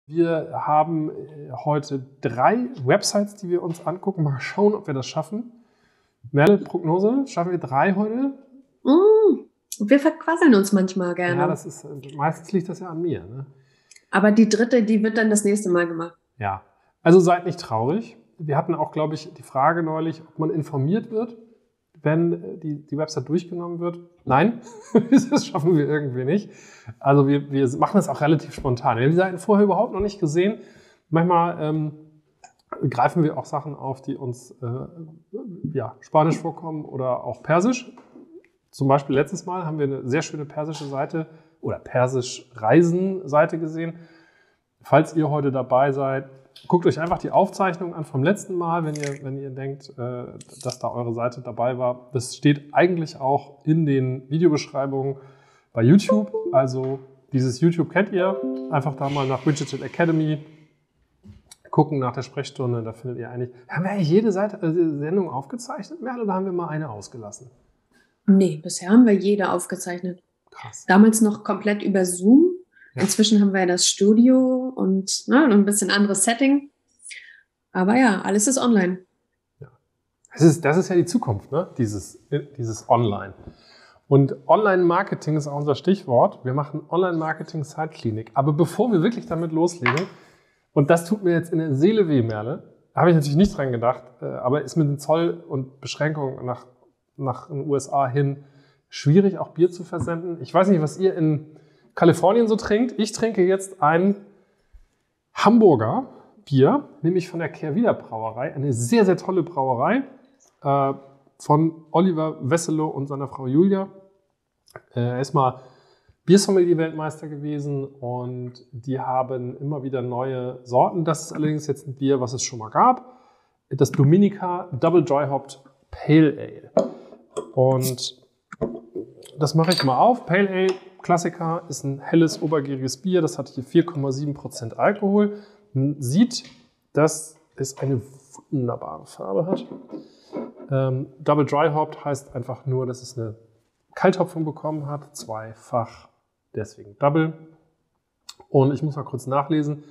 Wir haben heute 3 Websites, die wir uns angucken. Mal schauen, ob wir das schaffen. Merle, Prognose, schaffen wir 3 heute? Wir verquasseln uns manchmal gerne. Ja, meistens liegt das ja an mir. Ne? Aber die 3., die wird dann das nächste Mal gemacht. Ja, also seid nicht traurig. Wir hatten auch, glaube ich, die Frage neulich, ob man informiert wird, wenn die Website durchgenommen wird. Nein, das schaffen wir irgendwie nicht. Also wir machen das auch relativ spontan. Wir haben die Seiten vorher überhaupt noch nicht gesehen. Manchmal greifen wir auch Sachen auf, die uns Spanisch vorkommen oder auch Persisch. Zum Beispiel letztes Mal haben wir eine sehr schöne persische Seite oder Persisch-Reisen-Seite gesehen. Falls ihr heute dabei seid, guckt euch einfach die Aufzeichnung an vom letzten Mal, wenn ihr denkt, dass da eure Seite dabei war. Das steht eigentlich auch in den Videobeschreibungen bei YouTube. Also dieses YouTube kennt ihr. Einfach da mal nach Widgetal Academy gucken nach der Sprechstunde. Da findet ihr eigentlich... Haben wir eigentlich jede Sendung aufgezeichnet, Merle, oder haben wir mal eine ausgelassen? Nee, bisher haben wir jede aufgezeichnet. Krass. Damals noch komplett über Zoom. Ja. Inzwischen haben wir das Studio und ein bisschen anderes Setting. Aber ja, alles ist online. Ja. Das ist ja die Zukunft, ne? Dieses Online. Und Online-Marketing ist auch unser Stichwort. Wir machen Online-Marketing-Site-Klinik. Aber bevor wir wirklich damit loslegen, und das tut mir jetzt in der Seele weh, Merle, habe ich natürlich nicht dran gedacht, aber ist mit den Zoll- und Beschränkungen nach den USA hin schwierig, auch Bier zu versenden. Ich weiß nicht, was ihr in Kalifornien so trinkt. Ich trinke jetzt ein Hamburger Bier, nämlich von der Kehrwieder Brauerei. Eine sehr, sehr tolle Brauerei von Oliver Wesselow und seiner Frau Julia. Er ist mal Biersommelier-Weltmeister gewesen und die haben immer wieder neue Sorten. Das ist allerdings jetzt ein Bier, was es schon mal gab. Das Dominica Double Dry Hopped Pale Ale. Und das mache ich mal auf. Pale Ale, Klassiker, ist ein helles, obergäriges Bier. Das hat hier 4,7% Alkohol. Man sieht, dass es eine wunderbare Farbe hat. Double Dry Hopped heißt einfach nur, dass es eine Kalthopfung bekommen hat. Zweifach, deswegen Double. Und ich muss mal kurz nachlesen.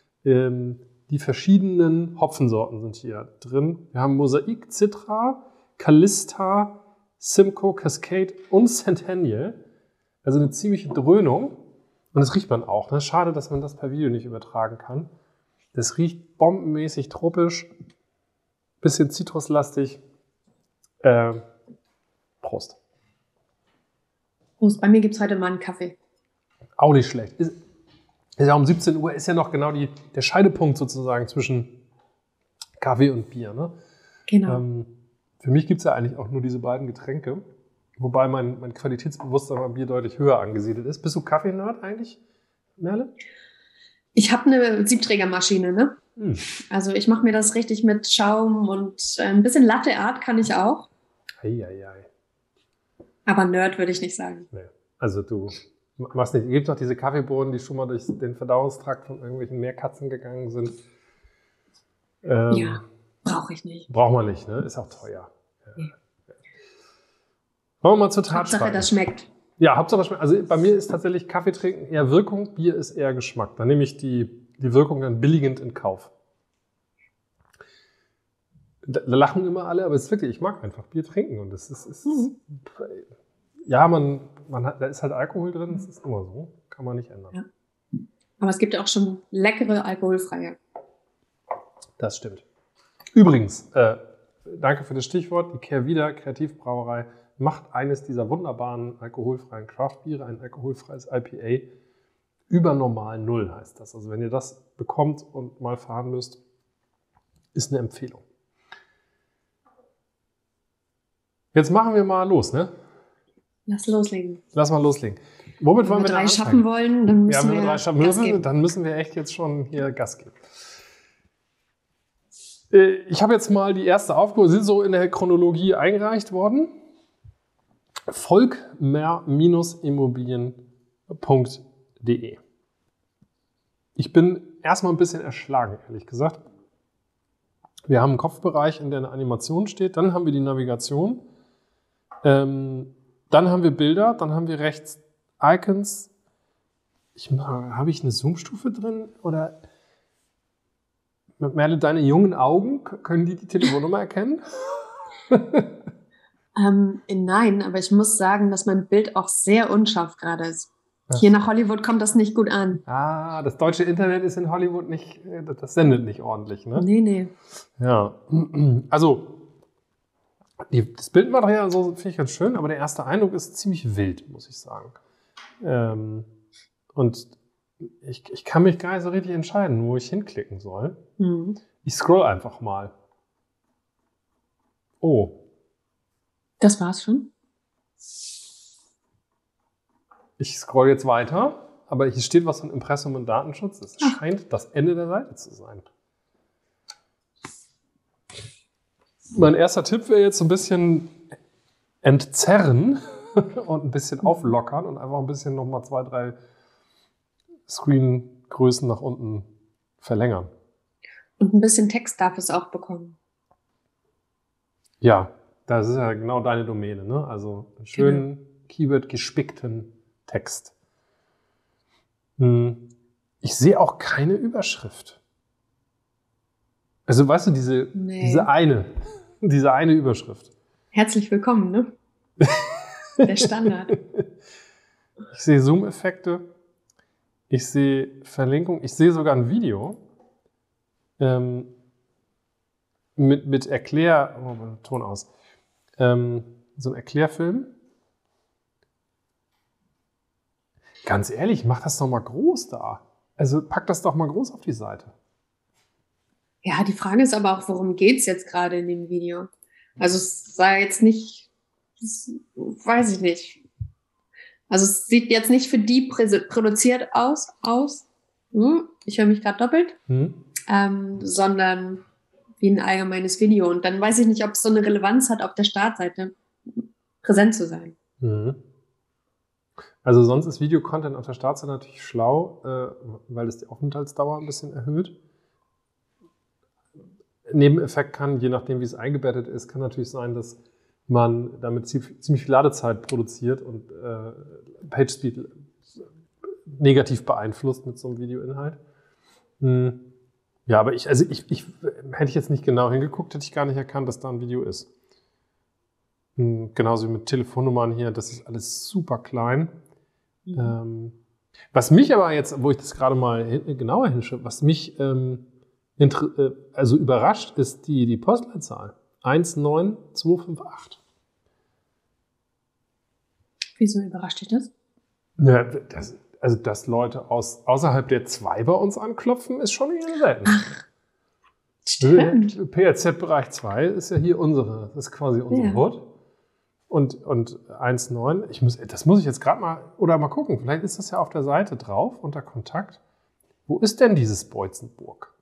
Die verschiedenen Hopfensorten sind hier drin. Wir haben Mosaik, Citra, Calista, Simcoe, Cascade und Centennial. Also eine ziemliche Dröhnung. Und das riecht man auch. Ne? Schade, dass man das per Video nicht übertragen kann. Das riecht bombenmäßig tropisch. Bisschen zitruslastig. Prost. Prost. Bei mir gibt es heute mal einen Kaffee. Auch nicht schlecht. Ist ja um 17 Uhr, ist ja noch genau der Scheidepunkt sozusagen zwischen Kaffee und Bier. Ne? Genau. Für mich gibt es ja eigentlich auch nur diese beiden Getränke, wobei mein Qualitätsbewusstsein beim Bier deutlich höher angesiedelt ist. Bist du Kaffee-Nerd eigentlich, Merle? Ich habe eine Siebträgermaschine, ne? Also ich mache mir das richtig mit Schaum und ein bisschen Latte Art kann ich auch. Eieiei. Aber Nerd würde ich nicht sagen. Nee. Also du machst nicht. Es gibt doch diese Kaffeebohnen, die schon mal durch den Verdauungstrakt von irgendwelchen Meerkatzen gegangen sind. Ja, brauche ich nicht. Braucht man nicht, ne? Ist auch teuer. Ja. Nee. Wollen wir mal zur Tat Hauptsache, schreiten. das schmeckt. Ja, Hauptsache, das schmeckt. Also bei mir ist tatsächlich Kaffee trinken eher Wirkung, Bier ist eher Geschmack. Da nehme ich die Wirkung dann billigend in Kauf. Da lachen immer alle, aber es ist wirklich, ich mag einfach Bier trinken. Und das ist ja, da ist halt Alkohol drin, das ist immer so. Kann man nicht ändern. Ja. Aber es gibt ja auch schon leckere alkoholfreie. Das stimmt. Übrigens, danke für das Stichwort. Die Kehrwieder Kreativbrauerei macht eines dieser wunderbaren alkoholfreien Craftbiere, ein alkoholfreies IPA. Über normal 0 heißt das. Also wenn ihr das bekommt und mal fahren müsst, ist eine Empfehlung. Jetzt machen wir mal los, ne? Lass loslegen. Lass mal loslegen. Womit wollen wir denn anfangen? Schaffen wollen, dann müssen wenn wir 3 schaffen Gas müssen, geben. dann müssen wir echt jetzt schon hier Gas geben. Ich habe jetzt mal die erste Aufgabe, sind so in der Chronologie eingereicht worden. Volkmer-immobilien.de. Ich bin erstmal ein bisschen erschlagen, ehrlich gesagt. Wir haben einen Kopfbereich, in der eine Animation steht, dann haben wir die Navigation, dann haben wir Bilder, dann haben wir rechts Icons. Habe ich eine Zoom-Stufe drin? Oder Merle, deine jungen Augen, können die Telefonnummer erkennen? Nein, aber ich muss sagen, dass mein Bild auch sehr unscharf gerade ist. Hier nach Hollywood kommt das nicht gut an. Ah, das deutsche Internet ist in Hollywood nicht, das sendet nicht ordentlich, ne? Nee. Ja, also das Bildmaterial so finde ich ganz schön, aber der erste Eindruck ist ziemlich wild, muss ich sagen. Und ich kann mich gar nicht so richtig entscheiden, wo ich hinklicken soll. Mhm. Ich scroll einfach mal. Oh. Das war's schon? Ich scroll jetzt weiter, aber hier steht was von Impressum und Datenschutz. Das scheint das Ende der Seite zu sein. Mein erster Tipp wäre jetzt so ein bisschen entzerren und ein bisschen auflockern und einfach ein bisschen nochmal 2, 3 Screen-Größen nach unten verlängern. Und ein bisschen Text darf es auch bekommen. Ja, das ist ja genau deine Domäne, ne? Also einen schönen, Keyword-gespickten Text. Ich sehe auch keine Überschrift. Also weißt du, diese eine Überschrift. Herzlich willkommen, ne? Der Standard. Ich sehe Zoom-Effekte. Ich sehe Verlinkung. Ich sehe sogar ein Video mit Ton aus. So ein Erklärfilm. Ganz ehrlich, mach das doch mal groß da. Also pack das doch mal groß auf die Seite. Ja, die Frage ist aber auch, worum geht's jetzt gerade in dem Video? Also es sah jetzt nicht, weiß ich nicht. Also es sieht jetzt nicht für die produziert aus. Ich höre mich gerade doppelt. Sondern wie ein allgemeines Video. Und dann weiß ich nicht, ob es so eine Relevanz hat, auf der Startseite präsent zu sein. Also sonst ist Videocontent auf der Startseite natürlich schlau, weil es die Aufenthaltsdauer ein bisschen erhöht. Nebeneffekt kann, je nachdem wie es eingebettet ist, kann natürlich sein, dass man damit ziemlich viel Ladezeit produziert und PageSpeed negativ beeinflusst mit so einem Videoinhalt. Ja, aber hätte ich jetzt nicht genau hingeguckt, hätte ich gar nicht erkannt, dass da ein Video ist. Genauso wie mit Telefonnummern hier, das ist alles super klein. Was mich aber jetzt, wo ich das gerade mal genauer hinschaue, was mich also überrascht, ist die Postleitzahl. 19258. Wieso überrascht dich das? Ja, dass Leute außerhalb der 2 bei uns anklopfen, ist schon eher selten. Ach, stimmt. PRZ-Bereich 2 ist ja hier das ist quasi unsere Hut. Und 1,9, das muss ich jetzt gerade mal gucken, vielleicht ist das ja auf der Seite drauf, unter Kontakt. Wo ist denn dieses Beutzenburg?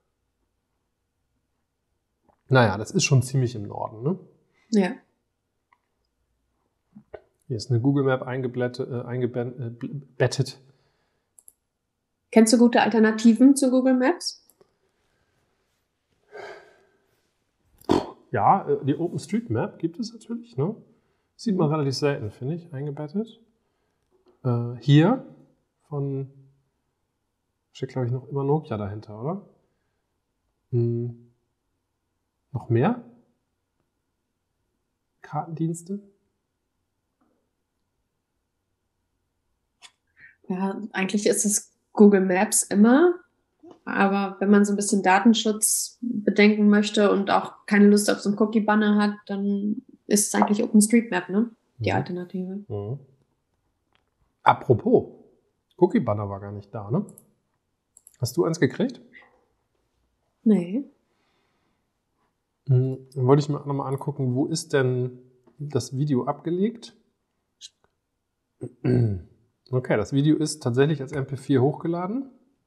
Naja, das ist schon ziemlich im Norden, ne? Ja. Hier ist eine Google Map eingebettet. Kennst du gute Alternativen zu Google Maps? Ja, die OpenStreetMap gibt es natürlich, ne? Sieht man relativ selten, finde ich, eingebettet. Hier steht, glaube ich, noch immer Nokia dahinter, oder? Noch mehr? Kartendienste? Ja, eigentlich ist es Google Maps immer. Aber wenn man so ein bisschen Datenschutz bedenken möchte und auch keine Lust auf so einen Cookie-Banner hat, dann ist es eigentlich OpenStreetMap, ne? Die Alternative. Apropos, Cookie-Banner war gar nicht da, ne? Hast du eins gekriegt? Nee. Dann wollte ich mir nochmal angucken, wo ist denn das Video abgelegt? Okay, das Video ist tatsächlich als MP4 hochgeladen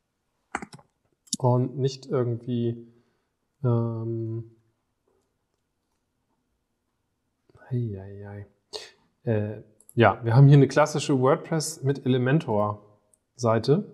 und nicht irgendwie ja, wir haben hier eine klassische WordPress mit Elementor-Seite.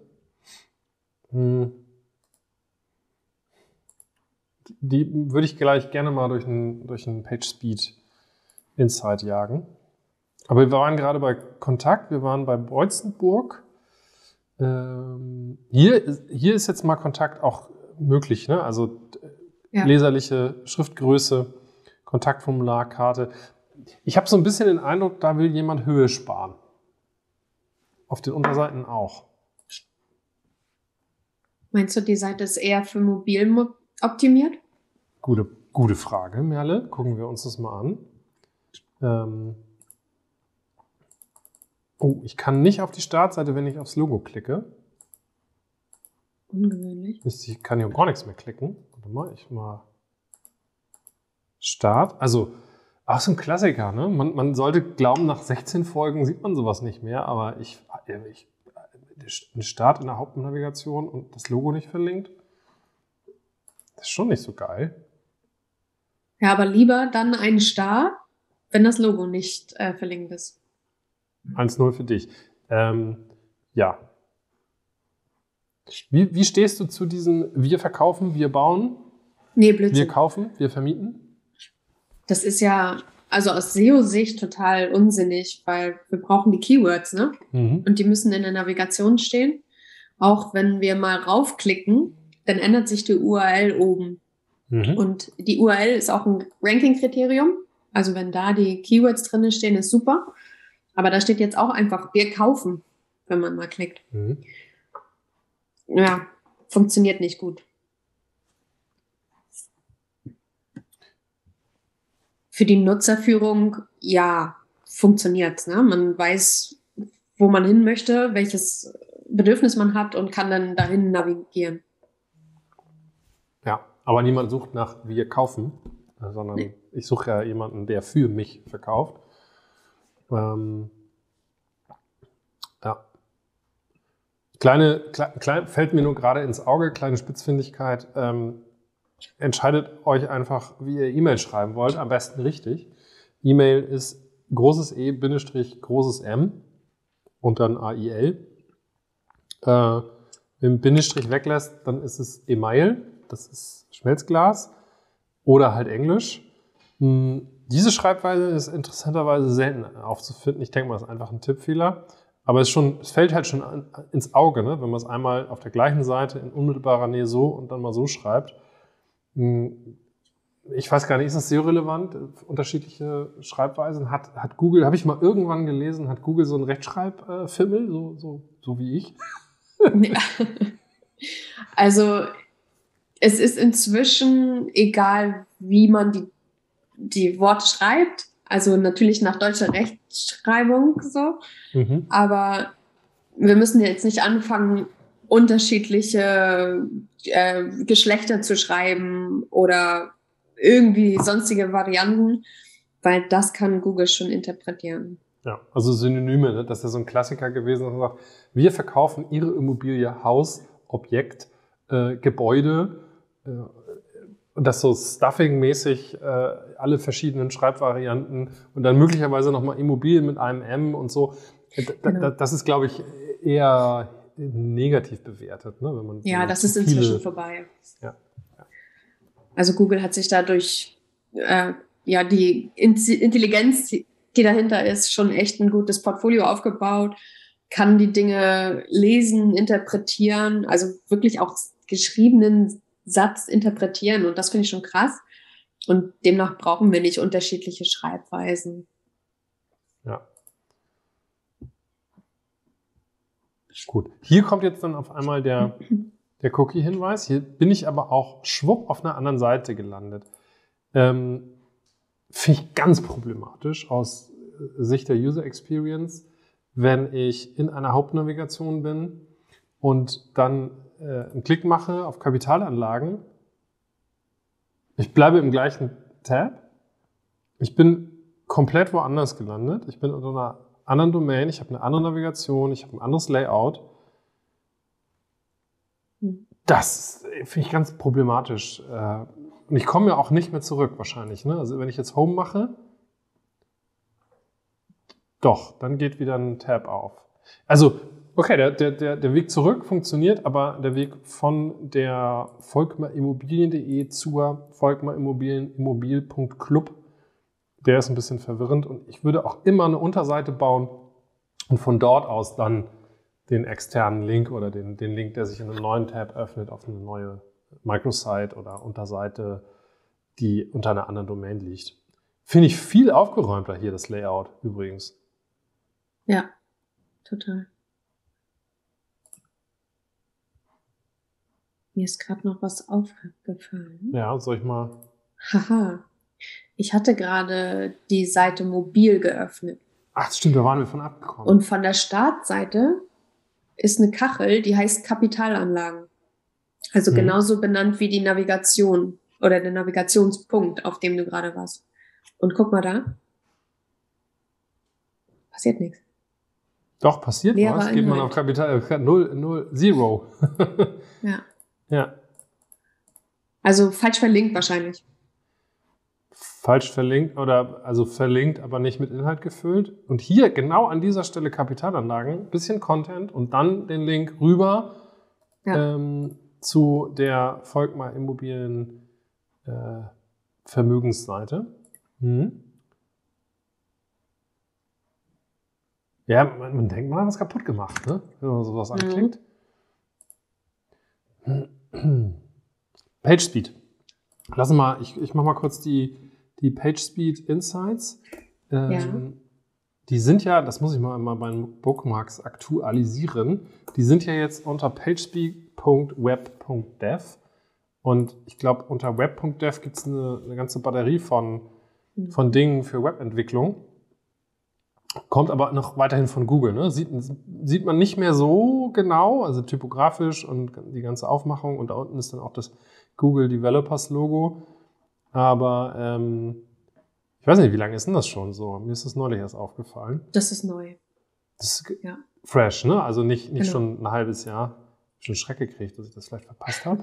Die würde ich gleich gerne mal durch einen PageSpeed Insight jagen. Aber wir waren gerade bei Kontakt, wir waren bei Beutzenburg. Hier ist jetzt mal Kontakt auch möglich, ne? Also leserliche Schriftgröße, Kontaktformularkarte. Ich habe so ein bisschen den Eindruck, da will jemand Höhe sparen. Auf den Unterseiten auch. Meinst du, die Seite ist eher für mobil optimiert? Gute Frage, Merle. Gucken wir uns das mal an. Ich kann nicht auf die Startseite, wenn ich aufs Logo klicke. Ungewöhnlich. Ich kann hier gar nichts mehr klicken. Warte mal, ich mal Start. Also, auch so ein Klassiker, ne? Man sollte glauben, nach 16 Folgen sieht man sowas nicht mehr, aber ein Start in der Hauptnavigation und das Logo nicht verlinkt, das ist schon nicht so geil. Ja, aber lieber dann ein Start, wenn das Logo nicht verlinkt ist. 1-0 für dich. Ja. Wie stehst du zu diesen wir verkaufen, wir bauen? Nee, Blödsinn. Wir kaufen, wir vermieten? Das ist ja, also aus SEO-Sicht total unsinnig, weil wir brauchen die Keywords, ne? Mhm. Und die müssen in der Navigation stehen. Auch wenn wir mal raufklicken, dann ändert sich die URL oben. Mhm. Und die URL ist auch ein Ranking-Kriterium. Also wenn da die Keywords drin stehen, ist super. Aber da steht jetzt auch einfach, wir kaufen, wenn man mal klickt. Mhm. Ja, funktioniert nicht gut. Für die Nutzerführung, ja, funktioniert's, ne? Man weiß, wo man hin möchte, welches Bedürfnis man hat und kann dann dahin navigieren. Ja, aber niemand sucht nach wir kaufen, sondern ich suche ja jemanden, der für mich verkauft. Ja. Klein fällt mir nur gerade ins Auge, kleine Spitzfindigkeit. Entscheidet euch einfach, wie ihr E-Mail schreiben wollt, am besten richtig. E-Mail ist großes E, Bindestrich, großes M und dann AIL. Wenn man Bindestrich weglässt, dann ist es E-Mail, das ist Schmelzglas oder halt Englisch. Diese Schreibweise ist interessanterweise selten aufzufinden. Ich denke mal, das ist einfach ein Tippfehler. Aber es fällt halt schon ins Auge, ne? Wenn man es einmal auf der gleichen Seite in unmittelbarer Nähe so und dann mal so schreibt. Ich weiß gar nicht, ist das sehr relevant? Unterschiedliche Schreibweisen? Hat Google, habe ich mal irgendwann gelesen, hat Google so einen Rechtschreibfimmel, so wie ich? Ja. Also es ist inzwischen egal, wie man die Worte schreibt. Also natürlich nach deutscher Rechtschreibung so. Mhm. Aber wir müssen jetzt nicht anfangen, unterschiedliche Geschlechter zu schreiben oder irgendwie sonstige Varianten, weil das kann Google schon interpretieren. Ja, also Synonyme, ne? Das ist ja so ein Klassiker gewesen, dass man sagt, wir verkaufen Ihre Immobilie, Haus, Objekt, Gebäude, und das so Stuffing-mäßig, alle verschiedenen Schreibvarianten und dann möglicherweise nochmal Immobilien mit einem M und so. Genau. Das ist, glaube ich, eher negativ bewertet. Ne? Ja, das ist inzwischen vorbei. Ja. Also Google hat sich dadurch, die Intelligenz, die dahinter ist, schon echt ein gutes Portfolio aufgebaut, kann die Dinge lesen, interpretieren, also wirklich auch geschriebenen Satz interpretieren und das finde ich schon krass. Und demnach brauchen wir nicht unterschiedliche Schreibweisen. Ja. Gut. Hier kommt jetzt dann auf einmal der Cookie-Hinweis. Hier bin ich aber auch schwupp auf einer anderen Seite gelandet. Finde ich ganz problematisch aus Sicht der User Experience, wenn ich in einer Hauptnavigation bin und dann einen Klick mache auf Kapitalanlagen. Ich bleibe im gleichen Tab. Ich bin komplett woanders gelandet. Ich bin unter einer anderen Domain, ich habe eine andere Navigation, ich habe ein anderes Layout. Das finde ich ganz problematisch. Und ich komme ja auch nicht mehr zurück wahrscheinlich. Ne? Also wenn ich jetzt Home mache, doch, dann geht wieder ein Tab auf. Also, okay, der Weg zurück funktioniert, aber der Weg von der volkmarimmobilien.de zur volkmarimmobilien.club, der ist ein bisschen verwirrend und ich würde auch immer eine Unterseite bauen und von dort aus dann den externen Link oder den Link, der sich in einem neuen Tab öffnet, auf eine neue Microsite oder Unterseite, die unter einer anderen Domain liegt. Finde ich viel aufgeräumter hier, das Layout übrigens. Ja, total. Mir ist gerade noch was aufgefallen. Ja, soll ich mal... Haha. Ich hatte gerade die Seite mobil geöffnet. Ach, stimmt, da waren wir von abgekommen. Und von der Startseite ist eine Kachel, die heißt Kapitalanlagen. Also genauso benannt wie die Navigation oder der Navigationspunkt, auf dem du gerade warst. Und guck mal da. Passiert nichts. Doch, passiert Leerer was. Geht man Inhalt. auf Kapital 0. Ja. Ja. Also falsch verlinkt wahrscheinlich. Falsch verlinkt oder also verlinkt, aber nicht mit Inhalt gefüllt. Und hier genau an dieser Stelle Kapitalanlagen, bisschen Content und dann den Link rüber zu der Volkmar Immobilien Vermögensseite. Ja, man denkt, man hat was kaputt gemacht, ne? Wenn man sowas anklickt. PageSpeed. Lass mal, ich mache mal kurz die PageSpeed Insights. Die sind ja, das muss ich mal bei den Bookmarks aktualisieren, die sind ja jetzt unter pagespeed.web.dev und ich glaube, unter web.dev gibt es eine ganze Batterie von Dingen für Webentwicklung. Kommt aber noch weiterhin von Google. Ne? Sieht man nicht mehr so genau, also typografisch und die ganze Aufmachung und da unten ist dann auch das Google Developers Logo. Aber ich weiß nicht, wie lange ist denn das schon so? Mir ist das neulich erst aufgefallen. Das ist neu. Das ist fresh, ne? Also nicht Genau. schon ein halbes Jahr. Ich habe schon Schreck gekriegt, dass ich das vielleicht verpasst habe.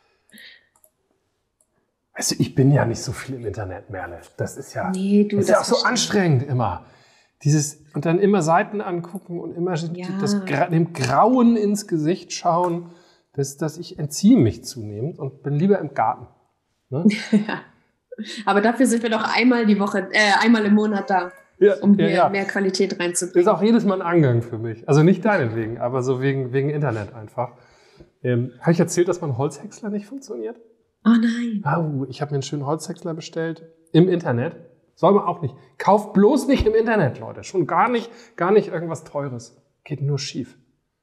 Weißt du, ich bin ja nicht so viel im Internet, Merle. Das ist ja, das ist ja auch so anstrengend immer. Und dann immer Seiten angucken und immer dem Grauen ins Gesicht schauen, dass ich entziehe mich zunehmend und bin lieber im Garten. Ne? Ja. Aber dafür sind wir doch einmal im Monat da, um hier mehr Qualität reinzubringen. Das ist auch jedes Mal ein Angang für mich. Also nicht deinetwegen, aber so wegen Internet einfach. Habe ich erzählt, dass mein Holzhäcksler nicht funktioniert? Oh nein. Oh, ich habe mir einen schönen Holzhäcksler bestellt im Internet. Soll man auch nicht. Kauft bloß nicht im Internet, Leute. Schon gar nicht irgendwas Teures. Geht nur schief.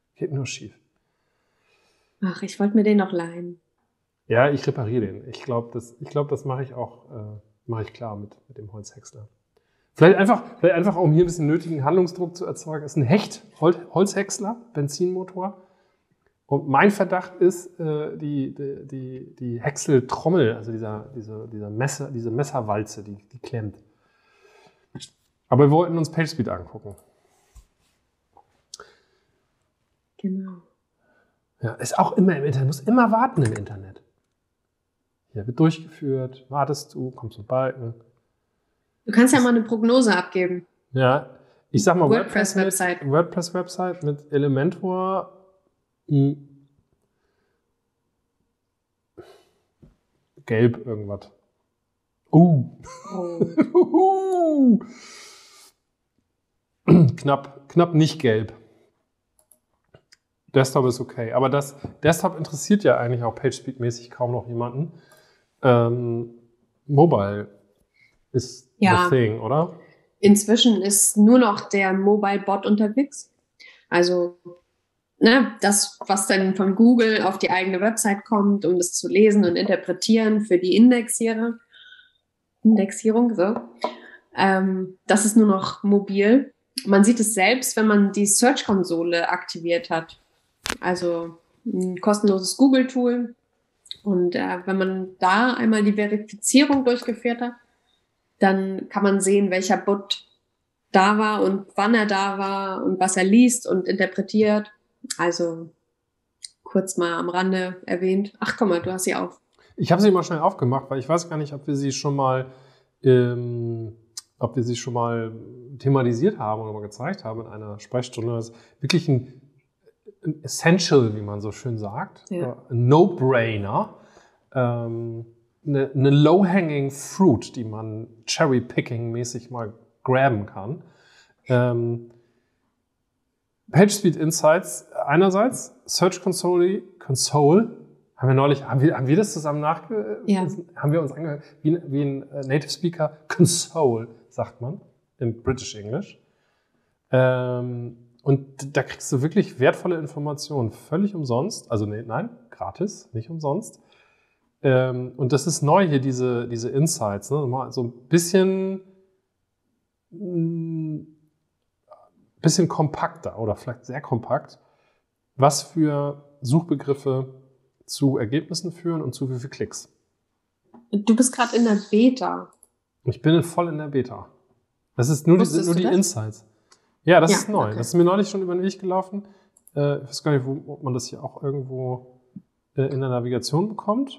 Ach, ich wollte mir den noch leihen. Ja, ich repariere den. Ich glaube, das mache ich auch klar mit dem Holzhäcksler. Vielleicht einfach, um hier ein bisschen nötigen Handlungsdruck zu erzeugen, ist ein Hecht-Holzhäcksler, Benzinmotor. Und mein Verdacht ist die Häckseltrommel, also diese Messerwalze, die klemmt. Aber wir wollten uns PageSpeed angucken. Genau. Ja, ist auch immer im Internet, muss immer warten im Internet. Hier wird durchgeführt, wartest du, kommst zum Balken. Du kannst ja mal eine Prognose abgeben. Ja, ich sag mal WordPress-Website mit Elementor. Gelb irgendwas. Knapp nicht gelb. Desktop ist okay. Aber das Desktop interessiert ja eigentlich auch PageSpeed-mäßig kaum noch jemanden. Mobile ist the thing, oder? Inzwischen ist nur noch der Mobile-Bot unterwegs. Also das, was dann von Google auf die eigene Website kommt, um das zu lesen und interpretieren für die Indexierung, so. Das ist nur noch mobil. Man sieht es selbst, wenn man die Search-Konsole aktiviert hat. Also ein kostenloses Google-Tool. Und wenn man da einmal die Verifizierung durchgeführt hat, dann kann man sehen, welcher Bot da war und wann er da war und was er liest und interpretiert. Also kurz mal am Rande erwähnt. Ach, komm mal, du hast sie auf. Ich habe sie mal schnell aufgemacht, weil ich weiß gar nicht, ob wir sie schon mal thematisiert haben oder mal gezeigt haben in einer Sprechstunde. Das ist wirklich ein Essential, wie man so schön sagt. Ja. Ein No-Brainer. Eine Low-Hanging Fruit, die man Cherry-Picking-mäßig mal graben kann. PageSpeed Insights einerseits, Search Console Haben wir das zusammen Ja. haben wir uns angehört, wie ein Native Speaker Console, sagt man, in British English. Und da kriegst du wirklich wertvolle Informationen, völlig umsonst. Also nein, gratis, nicht umsonst. Und das ist neu hier, diese Insights. Ne? Mal so ein bisschen kompakter oder vielleicht sehr kompakt, was für Suchbegriffe zu Ergebnissen führen und zu wie viel Klicks. Du bist gerade in der Beta. Ich bin voll in der Beta. Das ist nur die Insights. Ja, das ist neu. Okay. Das ist mir neulich schon über den Weg gelaufen. Ich weiß gar nicht, ob man das hier auch irgendwo in der Navigation bekommt.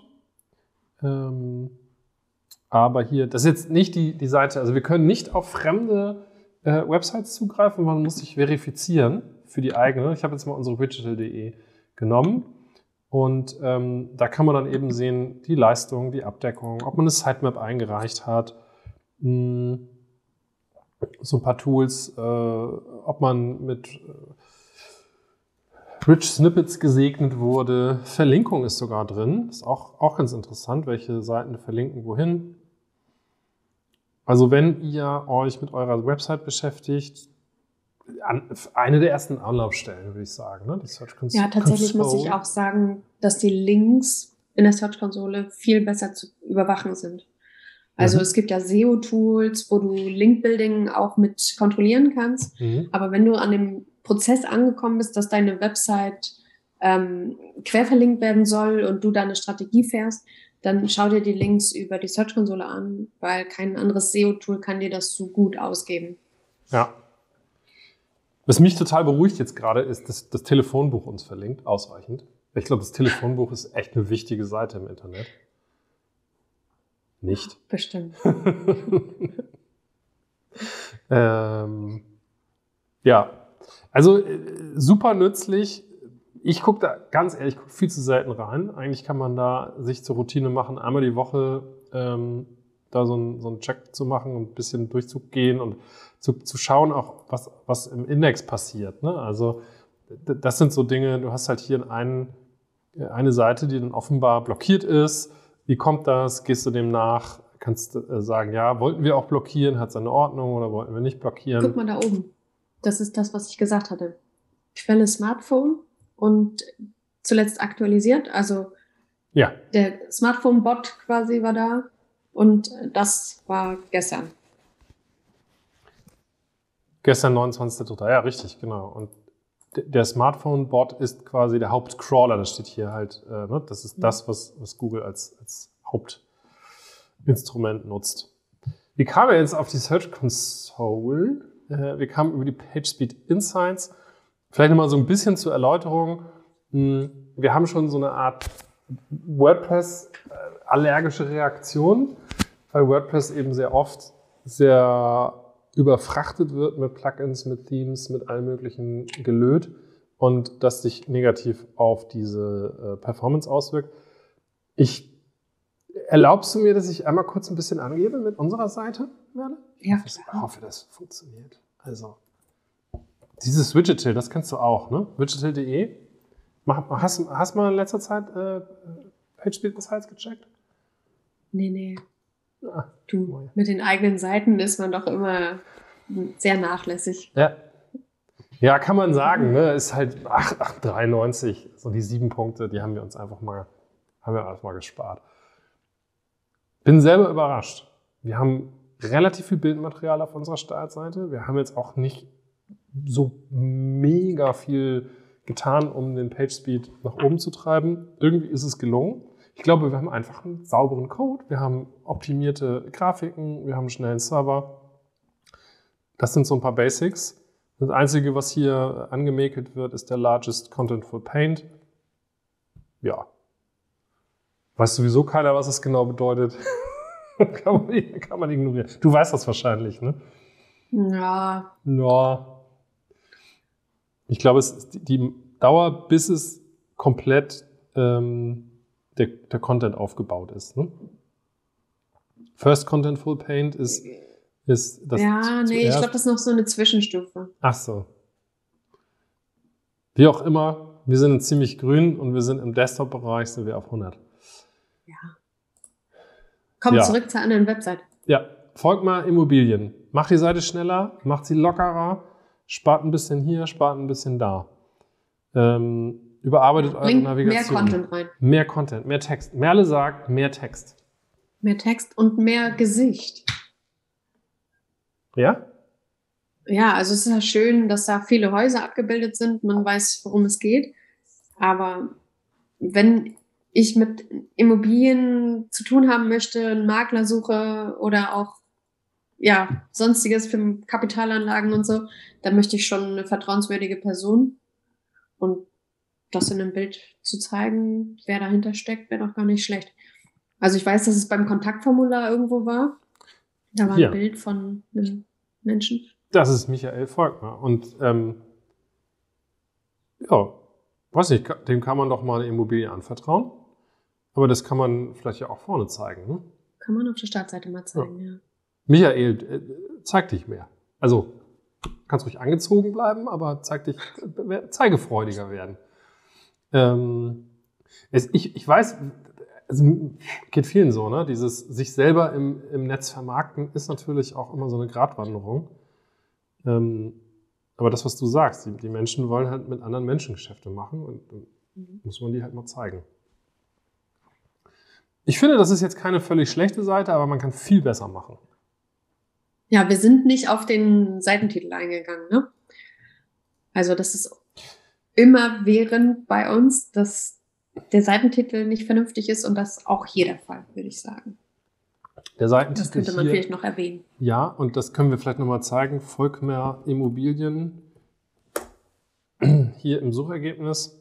Aber hier, das ist jetzt nicht die Seite, also wir können nicht auf fremde Websites zugreifen, man muss sich verifizieren für die eigene. Ich habe jetzt mal unsere widgetal.de genommen und da kann man dann eben sehen, die Leistung, die Abdeckung, ob man eine Sitemap eingereicht hat, so ein paar Tools, ob man mit Rich Snippets gesegnet wurde. Verlinkung ist sogar drin. Ist auch ganz interessant, welche Seiten verlinken wohin. Also wenn ihr euch mit eurer Website beschäftigt, eine der ersten Anlaufstellen, würde ich sagen. Ne? Die Search Console. Ja, tatsächlich muss ich auch sagen, dass die Links in der Search-Konsole viel besser zu überwachen sind. Also es gibt ja SEO-Tools, wo du Link-Building auch mit kontrollieren kannst. Aber wenn du an dem Prozess angekommen bist, dass deine Website quer verlinkt werden soll und du deine Strategie fährst, dann schau dir die Links über die Search-Konsole an, weil kein anderes SEO-Tool kann dir das so gut ausgeben. Ja. Was mich total beruhigt jetzt gerade, ist, dass das Telefonbuch uns verlinkt, ausreichend. Ich glaube, das Telefonbuch ist echt eine wichtige Seite im Internet. Nicht? Bestimmt. Ja, also super nützlich. Ich gucke da ganz ehrlich viel zu selten rein. Eigentlich kann man da sich zur Routine machen, einmal die Woche da so einen Check zu machen und ein bisschen durchzugehen und zu schauen auch, was im Index passiert. Ne? Also das sind so Dinge, du hast halt hier eine Seite, die dann offenbar blockiert ist. Wie kommt das? Gehst du dem nach? Kannst sagen, ja, wollten wir auch blockieren? Hat es eine Ordnung oder wollten wir nicht blockieren? Guck mal da oben. Das ist das, was ich gesagt hatte. Quelle Smartphone und zuletzt aktualisiert. Also ja. Der Smartphone-Bot quasi war da und das war gestern. Gestern 29.3. Ja, richtig, genau. Und der Smartphone-Bot ist quasi der Hauptcrawler. Das steht hier halt. Ne? Das ist das, was Google als Hauptinstrument nutzt. Wie kamen wir jetzt auf die Search Console? Wir kamen über die PageSpeed Insights. Vielleicht nochmal so ein bisschen zur Erläuterung. Wir haben schon so eine Art WordPress-allergische Reaktion, weil WordPress eben sehr oft sehr überfrachtet wird mit Plugins, mit Themes, mit allem möglichen Gelöt und das sich negativ auf diese Performance auswirkt. Erlaubst du mir, dass ich einmal kurz ein bisschen angebe mit unserer Seite, Merle? Ja. Ich hoffe, das funktioniert. Also, dieses Widgetal, das kennst du auch, ne? Widgetal.de. Hast du mal in letzter Zeit PageSpeed Insights gecheckt? Nee. Du, mit den eigenen Seiten ist man doch immer sehr nachlässig. Ja, kann man sagen, ne? Ist halt 93, so die 7 Punkte, die haben wir einfach mal gespart. Bin selber überrascht. Wir haben relativ viel Bildmaterial auf unserer Startseite. Wir haben jetzt auch nicht so mega viel getan, um den PageSpeed nach oben zu treiben. Irgendwie ist es gelungen. Ich glaube, wir haben einfach einen sauberen Code. Wir haben optimierte Grafiken. Wir haben einen schnellen Server. Das sind so ein paar Basics. Das Einzige, was hier angemäkelt wird, ist der Largest Contentful Paint. Ja. Weiß sowieso keiner, was es genau bedeutet. kann man ignorieren. Du weißt das wahrscheinlich, ne? Ja. Ich glaube, es ist die Dauer, bis es komplett der Content aufgebaut ist. Ne? First Contentful Paint ist das. Ja, nee, ich glaube, das ist noch so eine Zwischenstufe. Ach so. Wie auch immer, wir sind ziemlich grün und wir sind im Desktop-Bereich, sind wir auf 100. Ja. Kommt Ja. zurück zur anderen Website. Ja, folgt mal Immobilien. Macht die Seite schneller, macht sie lockerer, spart ein bisschen hier, spart ein bisschen da. Überarbeitet eure Bringt Navigation. mehr Content rein. Mehr Content, mehr Text. Merle sagt, mehr Text. Mehr Text und mehr Gesicht. Ja? Ja, also es ist ja schön, dass da viele Häuser abgebildet sind. Man weiß, worum es geht. Aber wenn ich mit Immobilien zu tun haben möchte, einen Makler suche oder auch ja, sonstiges für Kapitalanlagen und so, dann möchte ich schon eine vertrauenswürdige Person. Und das in einem Bild zu zeigen, wer dahinter steckt, wäre doch gar nicht schlecht. Also ich weiß, dass es beim Kontaktformular irgendwo war. Da war Hier. ein Bild von einem Menschen. Das ist Michael Volkmar. Und ja, weiß nicht, dem kann man doch mal eine Immobilie anvertrauen. Aber das kann man vielleicht ja auch vorne zeigen. Ne? Kann man auf der Startseite mal zeigen, ja. Michael, zeig dich mehr. Also, kannst ruhig angezogen bleiben, aber zeigefreudiger werden. Ich weiß, also geht vielen so, ne? Dieses sich selber im Netz vermarkten ist natürlich auch immer so eine Gratwanderung. Aber das, was du sagst, die Menschen wollen halt mit anderen Menschen Geschäfte machen und dann muss man die halt mal zeigen. Ich finde, das ist jetzt keine völlig schlechte Seite, aber man kann viel besser machen. Ja, wir sind nicht auf den Seitentitel eingegangen, ne? Also das ist immerwährend bei uns, dass der Seitentitel nicht vernünftig ist und das ist auch hier der Fall, würde ich sagen. Der Seitentitel Das könnte man hier, vielleicht noch erwähnen. ja, und das können wir vielleicht nochmal zeigen. Volkmar Immobilien hier im Suchergebnis.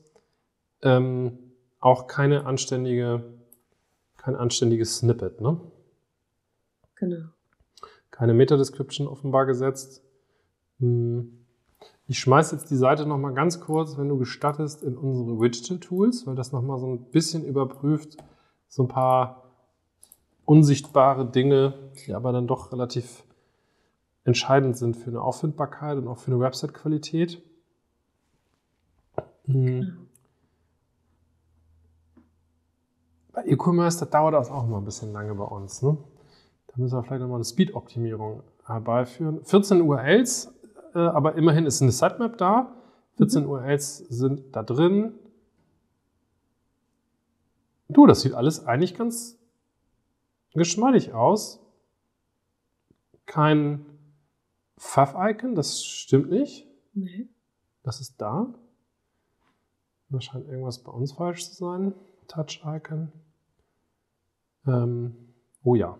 Auch kein anständiges Snippet, ne? Genau. Keine Meta-Description offenbar gesetzt. Ich schmeiße jetzt die Seite nochmal ganz kurz, wenn du gestattest, in unsere Widget-Tools, weil das nochmal so ein bisschen überprüft, so ein paar unsichtbare Dinge, die aber dann doch relativ entscheidend sind für eine Auffindbarkeit und auch für eine Website-Qualität. Bei E-Commerce, da dauert das auch mal ein bisschen lange bei uns. Ne? Da müssen wir vielleicht nochmal eine Speed-Optimierung herbeiführen. 14 URLs, aber immerhin ist eine Sitemap da. 14 URLs sind da drin. Du, das sieht alles eigentlich ganz geschmeidig aus. Kein Fav-Icon, das stimmt nicht. Nee. Das ist da. Da scheint irgendwas bei uns falsch zu sein. Touch-Icon. Oh ja.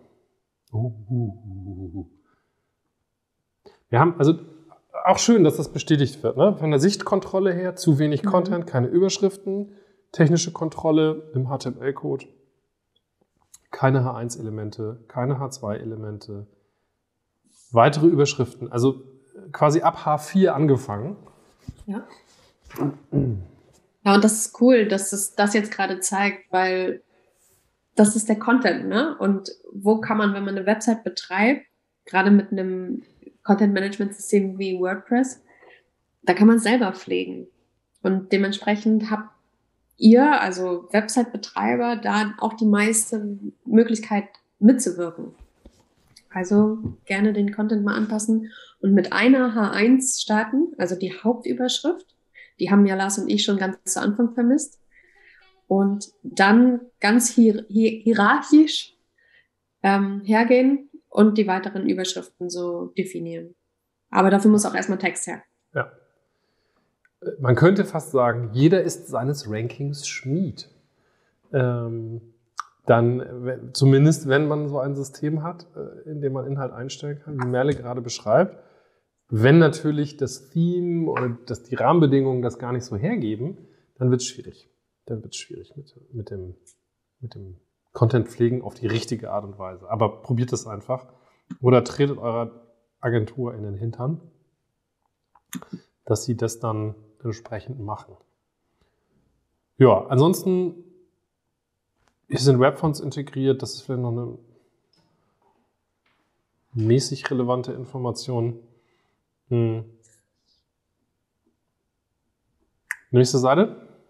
Wir haben, also auch schön, dass das bestätigt wird. Ne? Von der Sichtkontrolle her zu wenig Content, keine Überschriften, technische Kontrolle im HTML-Code, keine H1-Elemente, keine H2-Elemente, weitere Überschriften, also quasi ab H4 angefangen. Ja. Ja, und das ist cool, dass es das jetzt gerade zeigt, weil das ist der Content, ne? Und wo kann man, wenn man eine Website betreibt, gerade mit einem Content-Management-System wie WordPress, da kann man es selber pflegen. Und dementsprechend habt ihr, also Website-Betreiber, da auch die meiste Möglichkeit mitzuwirken. Also gerne den Content mal anpassen und mit einer H1 starten, also die Hauptüberschrift. Die haben ja Lars und ich schon ganz zu Anfang vermisst. Und dann ganz hierarchisch hergehen und die weiteren Überschriften so definieren. Aber dafür muss auch erstmal Text her. Ja. Man könnte fast sagen, jeder ist seines Rankings Schmied. Dann, zumindest wenn man so ein System hat, in dem man Inhalt einstellen kann, wie Merle gerade beschreibt. Wenn natürlich das Theme oder die Rahmenbedingungen das gar nicht so hergeben, dann wird es schwierig. Dann wird es schwierig mit dem Content pflegen auf die richtige Art und Weise. Aber probiert es einfach. Oder tretet eurer Agentur in den Hintern, dass sie das dann entsprechend machen. Ja, ansonsten sind Webfonts integriert. Das ist vielleicht noch eine mäßig relevante Information. Nächste Seite.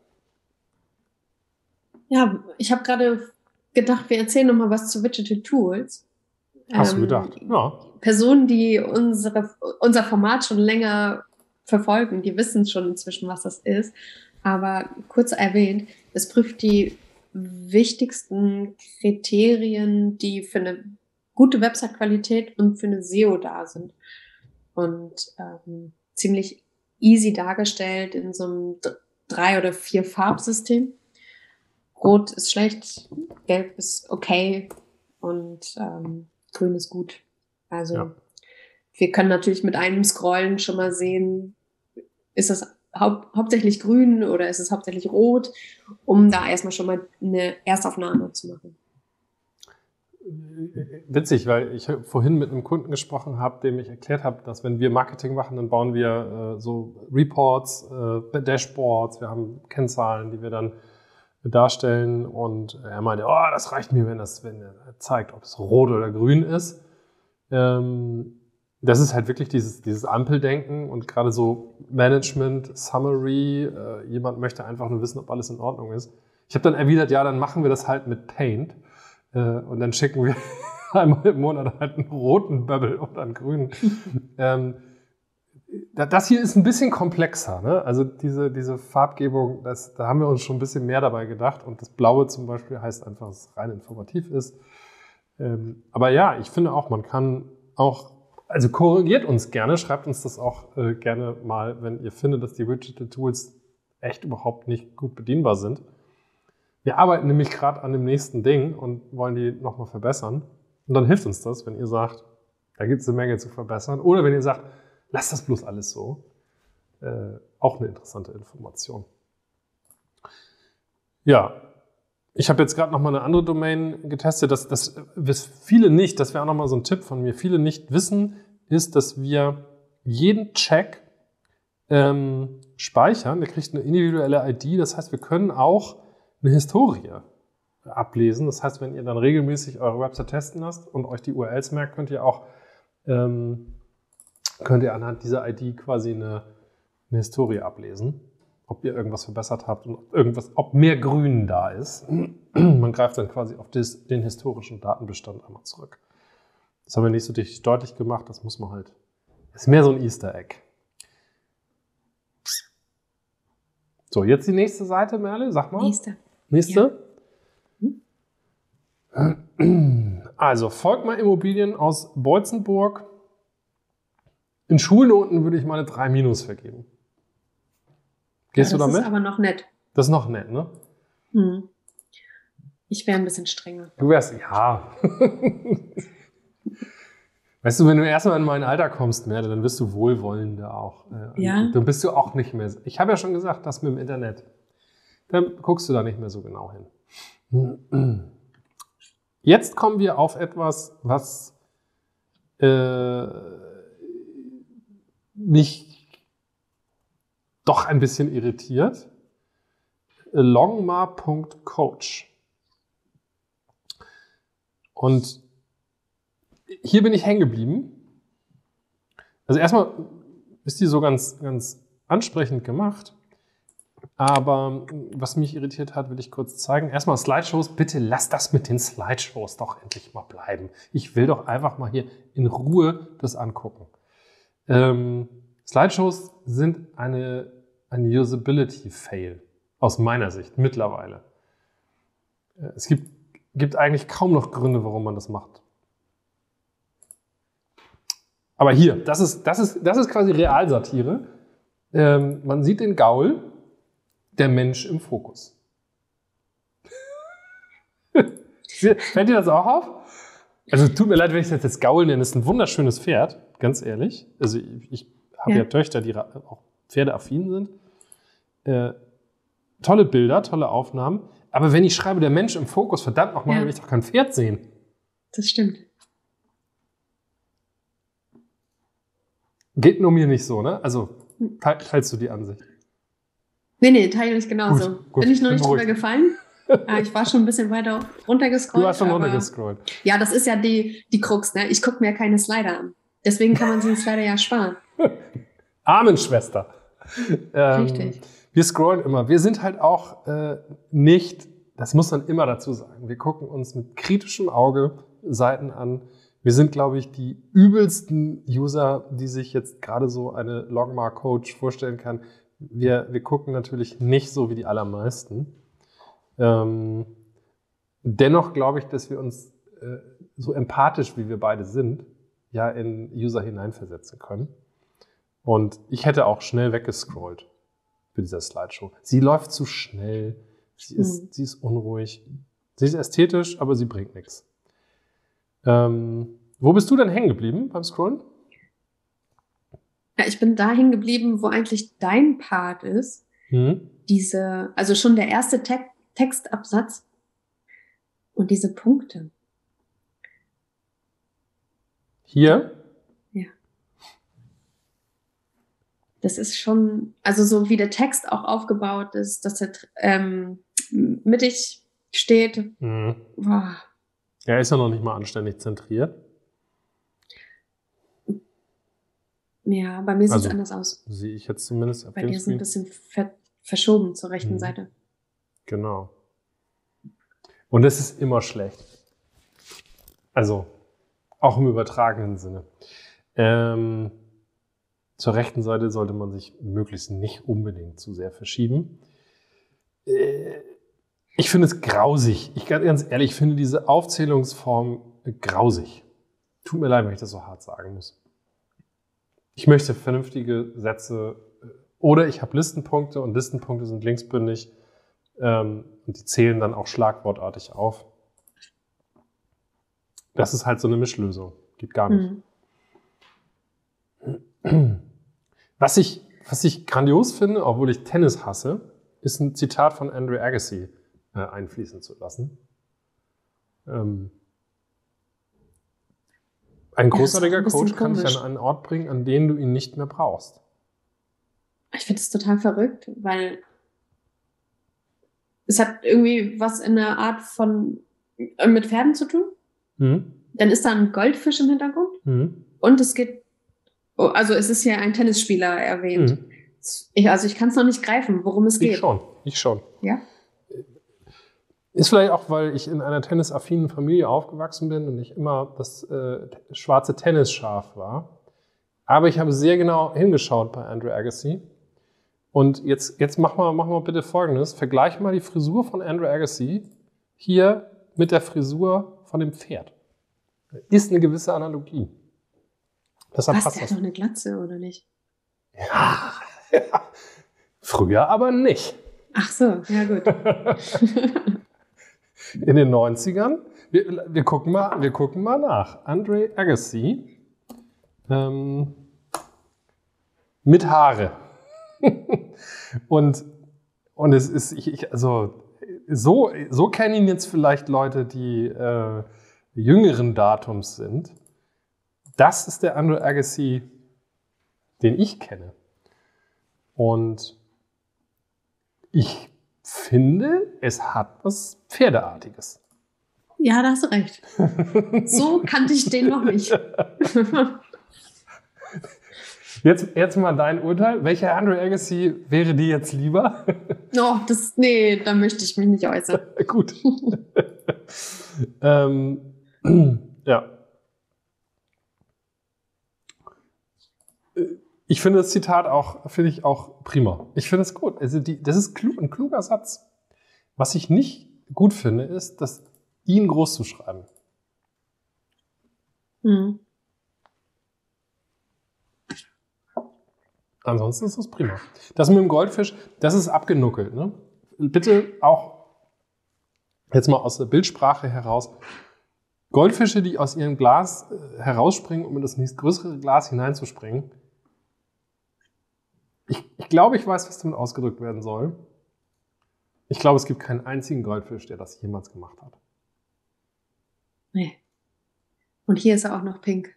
Ja, ich habe gerade gedacht, wir erzählen noch mal was zu Digital Tools. Hast du gedacht? Ja. Personen, die unser Format schon länger verfolgen, die wissen schon inzwischen, was das ist. Aber kurz erwähnt, es prüft die wichtigsten Kriterien, die für eine gute Website-Qualität und für eine SEO da sind. Und ziemlich easy dargestellt in so einem 3- oder 4-Farbsystem. Rot ist schlecht, Gelb ist okay und Grün ist gut. Also wir können natürlich mit einem Scrollen schon mal sehen, ist das hauptsächlich grün oder ist es hauptsächlich rot, um da erstmal schon mal eine Erstaufnahme zu machen. Witzig, weil ich vorhin mit einem Kunden gesprochen habe, dem ich erklärt habe, dass wenn wir Marketing machen, dann bauen wir so Reports, Dashboards, wir haben Kennzahlen, die wir dann darstellen und er meinte, oh, das reicht mir, wenn er zeigt, ob es rot oder grün ist. Das ist halt wirklich dieses Ampeldenken und gerade so Management, Summary, jemand möchte einfach nur wissen, ob alles in Ordnung ist. Ich habe dann erwidert, ja, dann machen wir das halt mit Paint und dann schicken wir einmal im Monat halt einen roten Bubble und einen grünen. Das hier ist ein bisschen komplexer, ne? Also diese Farbgebung, da haben wir uns schon ein bisschen mehr dabei gedacht und das Blaue zum Beispiel heißt einfach, dass es rein informativ ist. Aber ja, ich finde auch, man kann auch, also korrigiert uns gerne, schreibt uns das auch gerne mal, wenn ihr findet, dass die Digital Tools echt überhaupt nicht gut bedienbar sind. Wir arbeiten nämlich gerade an dem nächsten Ding und wollen die nochmal verbessern. Und dann hilft uns das, wenn ihr sagt, da gibt es eine Menge zu verbessern. Oder wenn ihr sagt, lasst das bloß alles so. Auch eine interessante Information. Ja, ich habe jetzt gerade nochmal eine andere Domain getestet. Das viele nicht, das wäre auch nochmal so ein Tipp von mir, viele nicht wissen, ist, dass wir jeden Check speichern. Der kriegt eine individuelle ID. Das heißt, wir können auch eine Historie ablesen. Das heißt, wenn ihr dann regelmäßig eure Website testen lasst und euch die URLs merkt, könnt ihr anhand dieser ID quasi eine Historie ablesen, ob ihr irgendwas verbessert habt und ob mehr Grün da ist. Man greift dann quasi auf den historischen Datenbestand einmal zurück. Das haben wir nicht so deutlich gemacht, das muss man halt. Das ist mehr so ein Easter Egg. So, jetzt die nächste Seite, Merle, sag mal. Nächste? Ja. Also, Volkmar Immobilien aus Beutzenburg. In Schulnoten würde ich mal eine 3- vergeben. Gehst du damit? Das ist aber noch nett. Das ist noch nett, ne? Ich wäre ein bisschen strenger. Du wärst, ja. Weißt du, wenn du erstmal in mein Alter kommst, Merle, dann wirst du wohlwollender auch. Ja. Dann bist du auch nicht mehr. Ich habe ja schon gesagt, das mit dem Internet. Dann guckst du da nicht mehr so genau hin. Jetzt kommen wir auf etwas, was mich doch ein bisschen irritiert. Longmar.coach. Und hier bin ich hängen geblieben. Also erstmal ist die so ganz, ganz ansprechend gemacht. Aber was mich irritiert hat, will ich kurz zeigen. Erstmal Slideshows. Bitte lasst das mit den Slideshows doch endlich mal bleiben. Ich will doch einfach mal hier in Ruhe das angucken. Slideshows sind ein Usability-Fail aus meiner Sicht mittlerweile. Es gibt eigentlich kaum noch Gründe, warum man das macht. Aber hier, das ist quasi Realsatire. Man sieht den Gaul, der Mensch im Fokus. Fällt dir das auch auf? Also tut mir leid, wenn ich das jetzt Gaul nenne. Das ist ein wunderschönes Pferd, ganz ehrlich. Also ich habe ja Töchter, die auch pferdeaffin sind. Tolle Bilder, tolle Aufnahmen. Aber wenn ich schreibe, der Mensch im Fokus, verdammt nochmal, will ich doch kein Pferd sehen. Das stimmt. Geht nur mir nicht so, ne? Also teilst du die Ansicht? Nee, teile ich genauso. Gut, bin ich noch nicht drüber gefallen. Ich war schon ein bisschen weiter runtergescrollt. Du hast schon runtergescrollt. Ja, das ist ja die Krux, ne? Ich gucke mir ja keine Slider an. Deswegen kann man sich den Slider ja sparen. Armenschwester. Richtig. Wir scrollen immer. Wir sind halt auch nicht das muss man immer dazu sagen, wir gucken uns mit kritischem Auge Seiten an. Wir sind, glaube ich, die übelsten User, die sich jetzt gerade so eine Logmar-Coach vorstellen kann. Wir gucken natürlich nicht so wie die allermeisten. Dennoch glaube ich, dass wir uns so empathisch, wie wir beide sind, ja in User hineinversetzen können. Und ich hätte auch schnell weggescrollt für dieser Slideshow. Sie läuft zu schnell, sie ist unruhig, sie ist ästhetisch, aber sie bringt nichts. Wo bist du denn hängen geblieben beim Scrollen? Ja, ich bin da hängen geblieben, wo eigentlich dein Part ist. Also schon der erste Textabsatz und diese Punkte. Hier? Ja. Das ist schon, also so wie der Text auch aufgebaut ist, dass er mittig steht. Boah. Er ist ja noch nicht mal anständig zentriert. Ja, bei mir sieht es anders aus. Sehe ich jetzt zumindest. Bei dir ist ein bisschen verschoben zur rechten Seite. Genau. Und das ist immer schlecht. Also, auch im übertragenen Sinne. Zur rechten Seite sollte man sich möglichst nicht unbedingt zu sehr verschieben. Ich finde es grausig. Ich ganz ehrlich, ich finde diese Aufzählungsform grausig. Tut mir leid, wenn ich das so hart sagen muss. Ich möchte vernünftige Sätze oder ich habe Listenpunkte und Listenpunkte sind linksbündig und die zählen dann auch schlagwortartig auf. Das ist halt so eine Mischlösung. Geht gar nicht. Was ich grandios finde, obwohl ich Tennis hasse, ist ein Zitat von Andre Agassi einfließen zu lassen. Ein großartiger Coach kann dich an einen Ort bringen, an den du ihn nicht mehr brauchst. Ich finde es total verrückt, weil es hat irgendwie was in der Art von mit Pferden zu tun. Dann ist da ein Goldfisch im Hintergrund und es geht, also es ist hier ein Tennisspieler erwähnt. Ich kann es noch nicht greifen, worum es geht. Ich schon. Ja? Ist vielleicht auch, weil ich in einer tennisaffinen Familie aufgewachsen bin und ich immer das schwarze Tennisschaf war. Aber ich habe sehr genau hingeschaut bei Andre Agassi. Und jetzt mach mal bitte Folgendes. Vergleich mal die Frisur von Andre Agassi hier mit der Frisur von dem Pferd. Ist eine gewisse Analogie. Deshalb passt der hat doch eine Glatze, oder nicht? Ja. Früher aber nicht. Ach so, ja gut. In den 90ern, wir gucken mal nach. Andre Agassi mit Haare. und es ist, so kennen ihn jetzt vielleicht Leute, die jüngeren Datums sind. Das ist der Andre Agassi, den ich kenne. Und ich finde, es hat was Pferdeartiges. Ja, da hast du recht. So kannte ich den noch nicht. Jetzt mal dein Urteil. Welcher Andre Agassi wäre dir jetzt lieber? Oh, da möchte ich mich nicht äußern. Gut. Ja. Ich finde das Zitat auch prima. Ich finde es gut. Also das ist ein kluger Satz. Was ich nicht gut finde, ist, das ihn groß zu schreiben. Ansonsten ist das prima. Das mit dem Goldfisch, das ist abgenuckelt. Ne? Bitte auch jetzt mal aus der Bildsprache heraus. Goldfische, die aus ihrem Glas herausspringen, um in das nächstgrößere Glas hineinzuspringen. Ich glaube, ich weiß, was damit ausgedrückt werden soll. Ich glaube, es gibt keinen einzigen Goldfisch, der das jemals gemacht hat. Nee. Und hier ist er auch noch pink.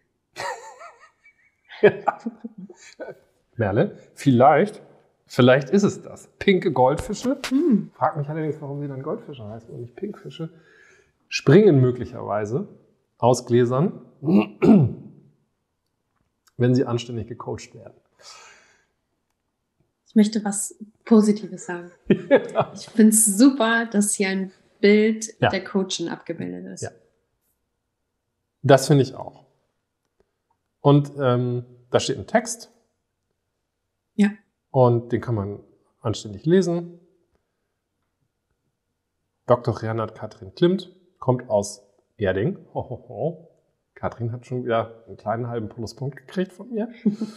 Merle, vielleicht ist es das. Pinke Goldfische. Frag mich allerdings, warum sie dann Goldfische heißen und nicht Pinkfische. Springen möglicherweise aus Gläsern, wenn sie anständig gecoacht werden. Ich möchte was Positives sagen. Ja. Ich finde es super, dass hier ein Bild Ja. der Coachin abgebildet ist. Ja. Das finde ich auch. Und da steht ein Text. Ja. Und den kann man anständig lesen. Dr. Reinhard Katrin Klimt kommt aus Erding. Katrin hat schon wieder einen kleinen halben Pluspunkt gekriegt von mir.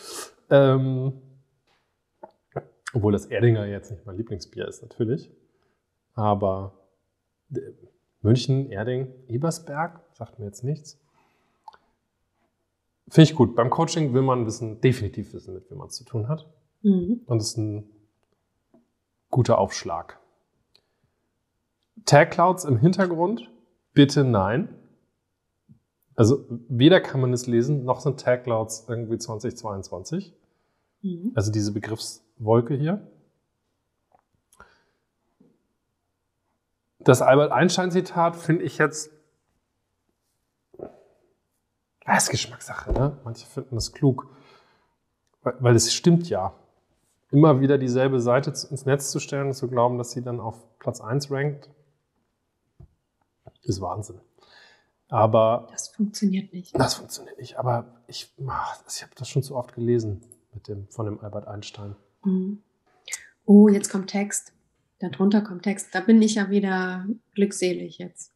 Obwohl das Erdinger jetzt nicht mein Lieblingsbier ist, natürlich. Aber München, Erding, Ebersberg, sagt mir jetzt nichts. Finde ich gut. Beim Coaching will man definitiv wissen, mit wem man es zu tun hat. Mhm. Und das ist ein guter Aufschlag. Tag Clouds im Hintergrund, bitte nein. Also weder kann man es lesen, noch sind Tag Clouds irgendwie 2022. Mhm. Also diese Begriffswolke hier. Das Albert Einstein-Zitat finde ich jetzt, das ist Geschmackssache, ne? Manche finden das klug, weil es stimmt ja. Immer wieder dieselbe Seite ins Netz zu stellen und zu glauben, dass sie dann auf Platz 1 rankt, ist Wahnsinn. Aber Das funktioniert nicht. das funktioniert nicht. Aber ich habe das schon zu oft gelesen von dem Albert Einstein. Mhm. Oh, jetzt kommt Text. Darunter kommt Text. Da bin ich ja wieder glückselig jetzt.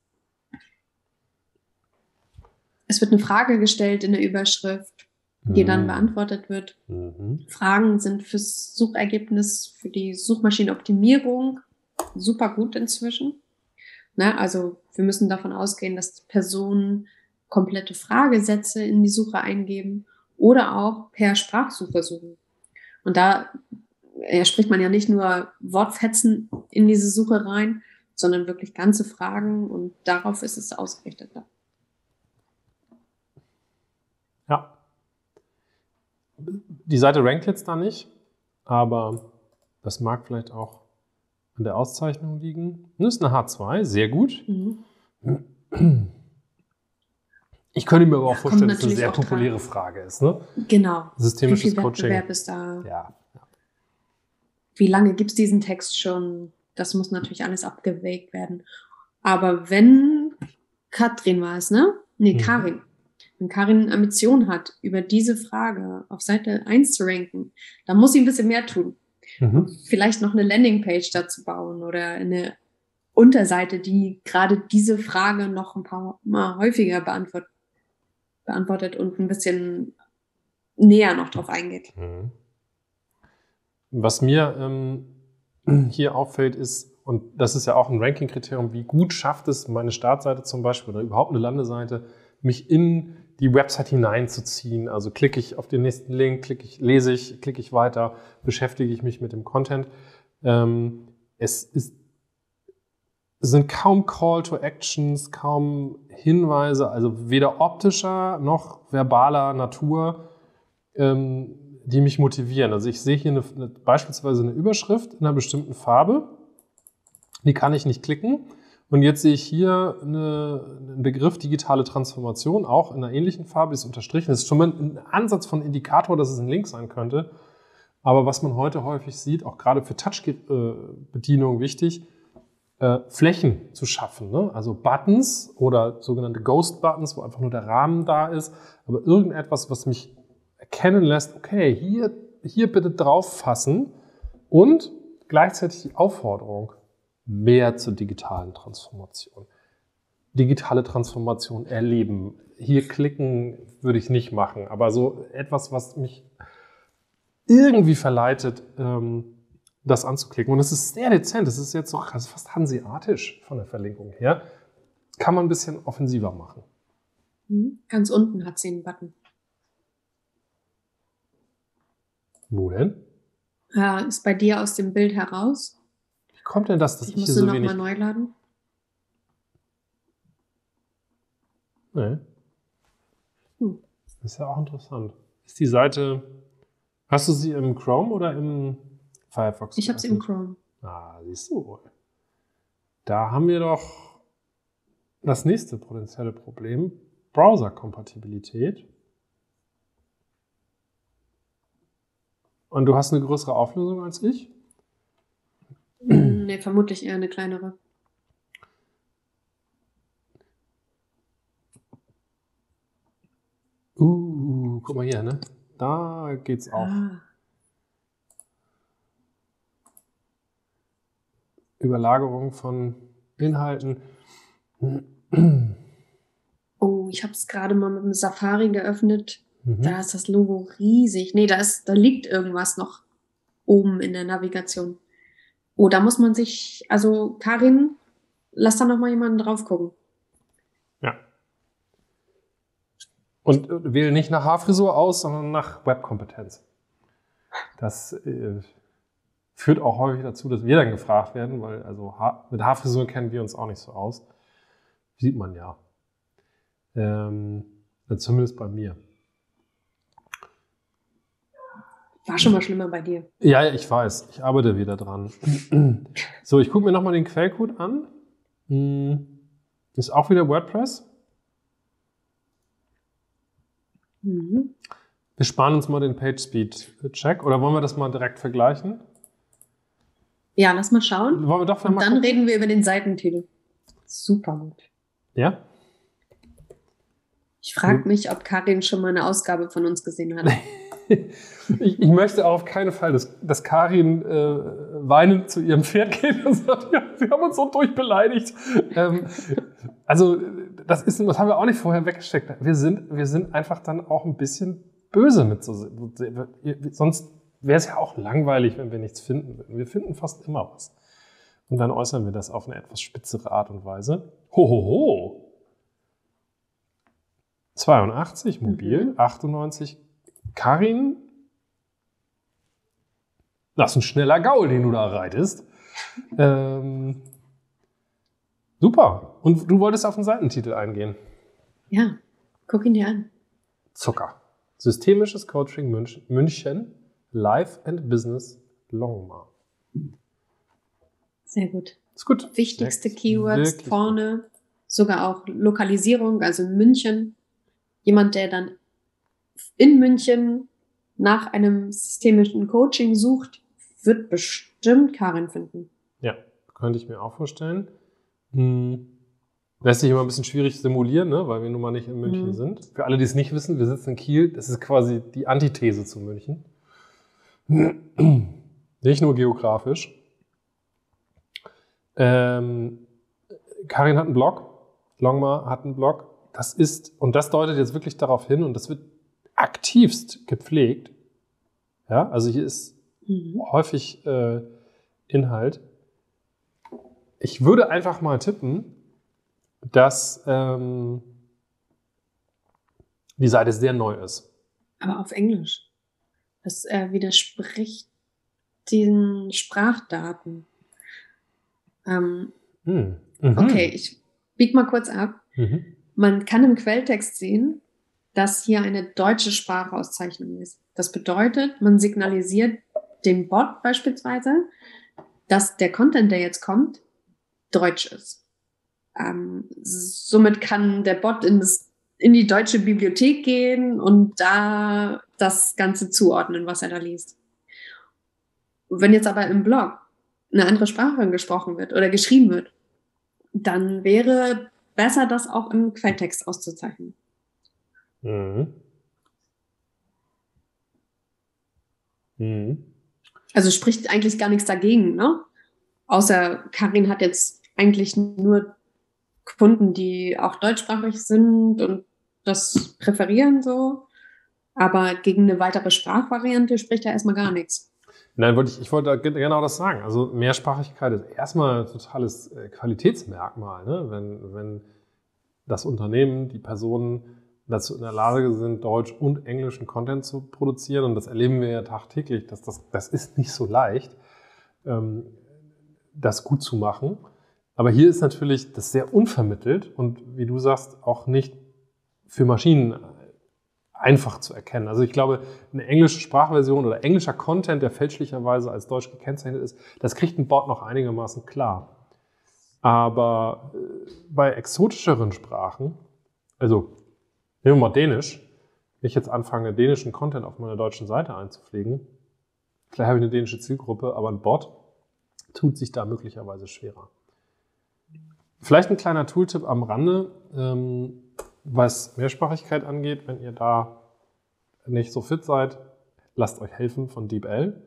Es wird eine Frage gestellt in der Überschrift, die dann beantwortet wird. Mhm. Fragen sind fürs Suchergebnis, für die Suchmaschinenoptimierung super gut inzwischen. Ne? Also wir müssen davon ausgehen, dass Personen komplette Fragesätze in die Suche eingeben oder auch per Sprachsuche suchen. Und da spricht man ja nicht nur Wortfetzen in diese Suche rein, sondern wirklich ganze Fragen und darauf ist es ausgerichtet. Ja. Die Seite rankt jetzt da nicht, aber das mag vielleicht auch an der Auszeichnung liegen. Das ist eine H2, sehr gut. Mhm. Ich könnte mir aber auch vorstellen, dass es eine natürlich sehr auch populäre Frage ist. Ne? Genau. Systemisches Wie viel Coaching. Wettbewerb ist da? Ja. Wie lange gibt es diesen Text schon? Das muss natürlich alles abgewägt werden. Aber wenn Katrin war es, ne? Nee, Mhm. Karin. Wenn Karin Ambition hat, über diese Frage auf Seite 1 zu ranken, dann muss sie ein bisschen mehr tun. Mhm. Vielleicht noch eine Landingpage dazu bauen oder eine Unterseite, die gerade diese Frage noch ein paar Mal häufiger beantwortet und ein bisschen näher noch drauf eingeht. Mhm. Was mir hier auffällt ist, und das ist ja auch ein Ranking-Kriterium, wie gut schafft es meine Startseite zum Beispiel oder überhaupt eine Landeseite, mich in die Website hineinzuziehen. Also klicke ich auf den nächsten Link, klicke ich weiter, beschäftige ich mich mit dem Content. Es sind kaum Call to Actions, kaum Hinweise, also weder optischer noch verbaler Natur, die mich motivieren. Also ich sehe hier beispielsweise eine Überschrift in einer bestimmten Farbe, die kann ich nicht klicken. Und jetzt sehe ich hier einen Begriff digitale Transformation, auch in einer ähnlichen Farbe, die ist unterstrichen. Das ist schon mal ein Ansatz von Indikator, dass es ein Link sein könnte. Aber was man heute häufig sieht, auch gerade für Touch-Bedienung wichtig, Flächen zu schaffen. Ne? Also Buttons oder sogenannte Ghost-Buttons, wo einfach nur der Rahmen da ist, aber irgendetwas, was mich erkennen lässt, okay, hier bitte drauf fassen und gleichzeitig die Aufforderung, mehr zur digitalen Transformation. Digitale Transformation erleben. Hier klicken würde ich nicht machen, aber so etwas, was mich irgendwie verleitet, das anzuklicken. Und es ist sehr dezent, es ist jetzt so fast hanseatisch von der Verlinkung her. Kann man ein bisschen offensiver machen. Ganz unten hat sie einen Button. Wo denn? Ist bei dir aus dem Bild heraus. Wie kommt denn das, dass Ich ich hier musste so noch wenig... mal neu laden. Nee. Das ist ja auch interessant. Ist die Seite... Hast du sie im Chrome oder im Firefox? Ich habe sie im Chrome. Siehst du wohl. Da haben wir doch das nächste potenzielle Problem. Browser-Kompatibilität. Und du hast eine größere Auflösung als ich? Nee, vermutlich eher eine kleinere. Guck mal hier, ne? Da geht's auch. Überlagerung von Inhalten. Oh, ich habe es gerade mal mit dem Safari geöffnet. Da ist das Logo riesig. Nee, da liegt irgendwas noch oben in der Navigation. Oh, da muss man sich, also Karin, lass da noch mal jemanden drauf gucken. Ja. Und wähle nicht nach Haarfrisur aus, sondern nach Webkompetenz. Das führt auch häufig dazu, dass wir dann gefragt werden, weil also mit Haarfrisur kennen wir uns auch nicht so aus. Sieht man ja. Zumindest bei mir. War schon mal schlimmer bei dir. Ja, ich weiß. Ich arbeite wieder dran. So, ich gucke mir nochmal den Quellcode an. Ist auch wieder WordPress. Wir sparen uns mal den PageSpeed-Check. Oder wollen wir das mal direkt vergleichen? Ja, lass mal schauen. Wollen wir doch Und mal dann gucken? reden wir über den Seitentitel. Super gut. Ja? Ich frage mich, ob Karin schon mal eine Ausgabe von uns gesehen hat. Ich möchte auf keinen Fall, dass Karin weinend zu ihrem Pferd geht und sagt, ja, wir haben uns so durchbeleidigt. Also das haben wir auch nicht vorher weggesteckt. Wir sind einfach dann auch ein bisschen böse mit so. Sonst wäre es ja auch langweilig, wenn wir nichts finden würden. Wir finden fast immer was. Und dann äußern wir das auf eine etwas spitzere Art und Weise. Hohoho! 82 mobil, 98 Karin. Das ist ein schneller Gaul, den du da reitest. Super. Und du wolltest auf den Seitentitel eingehen. Ja, guck ihn dir an. Zucker. Systemisches Coaching München, Life and Business Longmar. Sehr gut. Ist gut. Wichtigste Keywords Wirklich vorne, sogar auch Lokalisierung, also München. Jemand, der dann in München nach einem systemischen Coaching sucht, wird bestimmt Karin finden. Ja, könnte ich mir auch vorstellen. Lässt sich immer ein bisschen schwierig simulieren, ne? Weil wir nun mal nicht in München sind. Für alle, die es nicht wissen, wir sitzen in Kiel. Das ist quasi die Antithese zu München. Nicht nur geografisch. Karin hat einen Blog. Longmar hat einen Blog. Und das deutet jetzt wirklich darauf hin, und das wird aktivst gepflegt. Ja, also hier ist häufig Inhalt. Ich würde einfach mal tippen, dass die Seite sehr neu ist. Aber auf Englisch. Das widerspricht den Sprachdaten. Okay, ich bieg mal kurz ab. Man kann im Quelltext sehen, dass hier eine deutsche Sprachauszeichnung ist. Das bedeutet, man signalisiert dem Bot beispielsweise, dass der Content, der jetzt kommt, deutsch ist. Somit kann der Bot in die deutsche Bibliothek gehen und da das Ganze zuordnen, was er da liest. Wenn jetzt aber im Blog eine andere Sprache gesprochen wird oder geschrieben wird, dann wäre besser, das auch im Quelltext auszuzeichnen. Also spricht eigentlich gar nichts dagegen, ne? Außer Karin hat jetzt eigentlich nur Kunden, die auch deutschsprachig sind und das präferieren so. Aber gegen eine weitere Sprachvariante spricht da erstmal gar nichts. Nein, ich wollte genau das sagen. Also Mehrsprachigkeit ist erstmal ein totales Qualitätsmerkmal, ne? Wenn das Unternehmen, die Personen dazu in der Lage sind, deutsch und englischen Content zu produzieren. Und das erleben wir ja tagtäglich. Das ist nicht so leicht, das gut zu machen. Aber hier ist natürlich das sehr unvermittelt und wie du sagst, auch nicht für Maschinen einfach zu erkennen. Also ich glaube, eine englische Sprachversion oder englischer Content, der fälschlicherweise als deutsch gekennzeichnet ist, das kriegt ein Bot noch einigermaßen klar. Aber bei exotischeren Sprachen, also nehmen wir mal Dänisch, wenn ich jetzt anfange, dänischen Content auf meiner deutschen Seite einzupflegen, vielleicht habe ich eine dänische Zielgruppe, aber ein Bot tut sich da möglicherweise schwerer. Vielleicht ein kleiner Tooltip am Rande, was Mehrsprachigkeit angeht, wenn ihr da nicht so fit seid, lasst euch helfen von DeepL.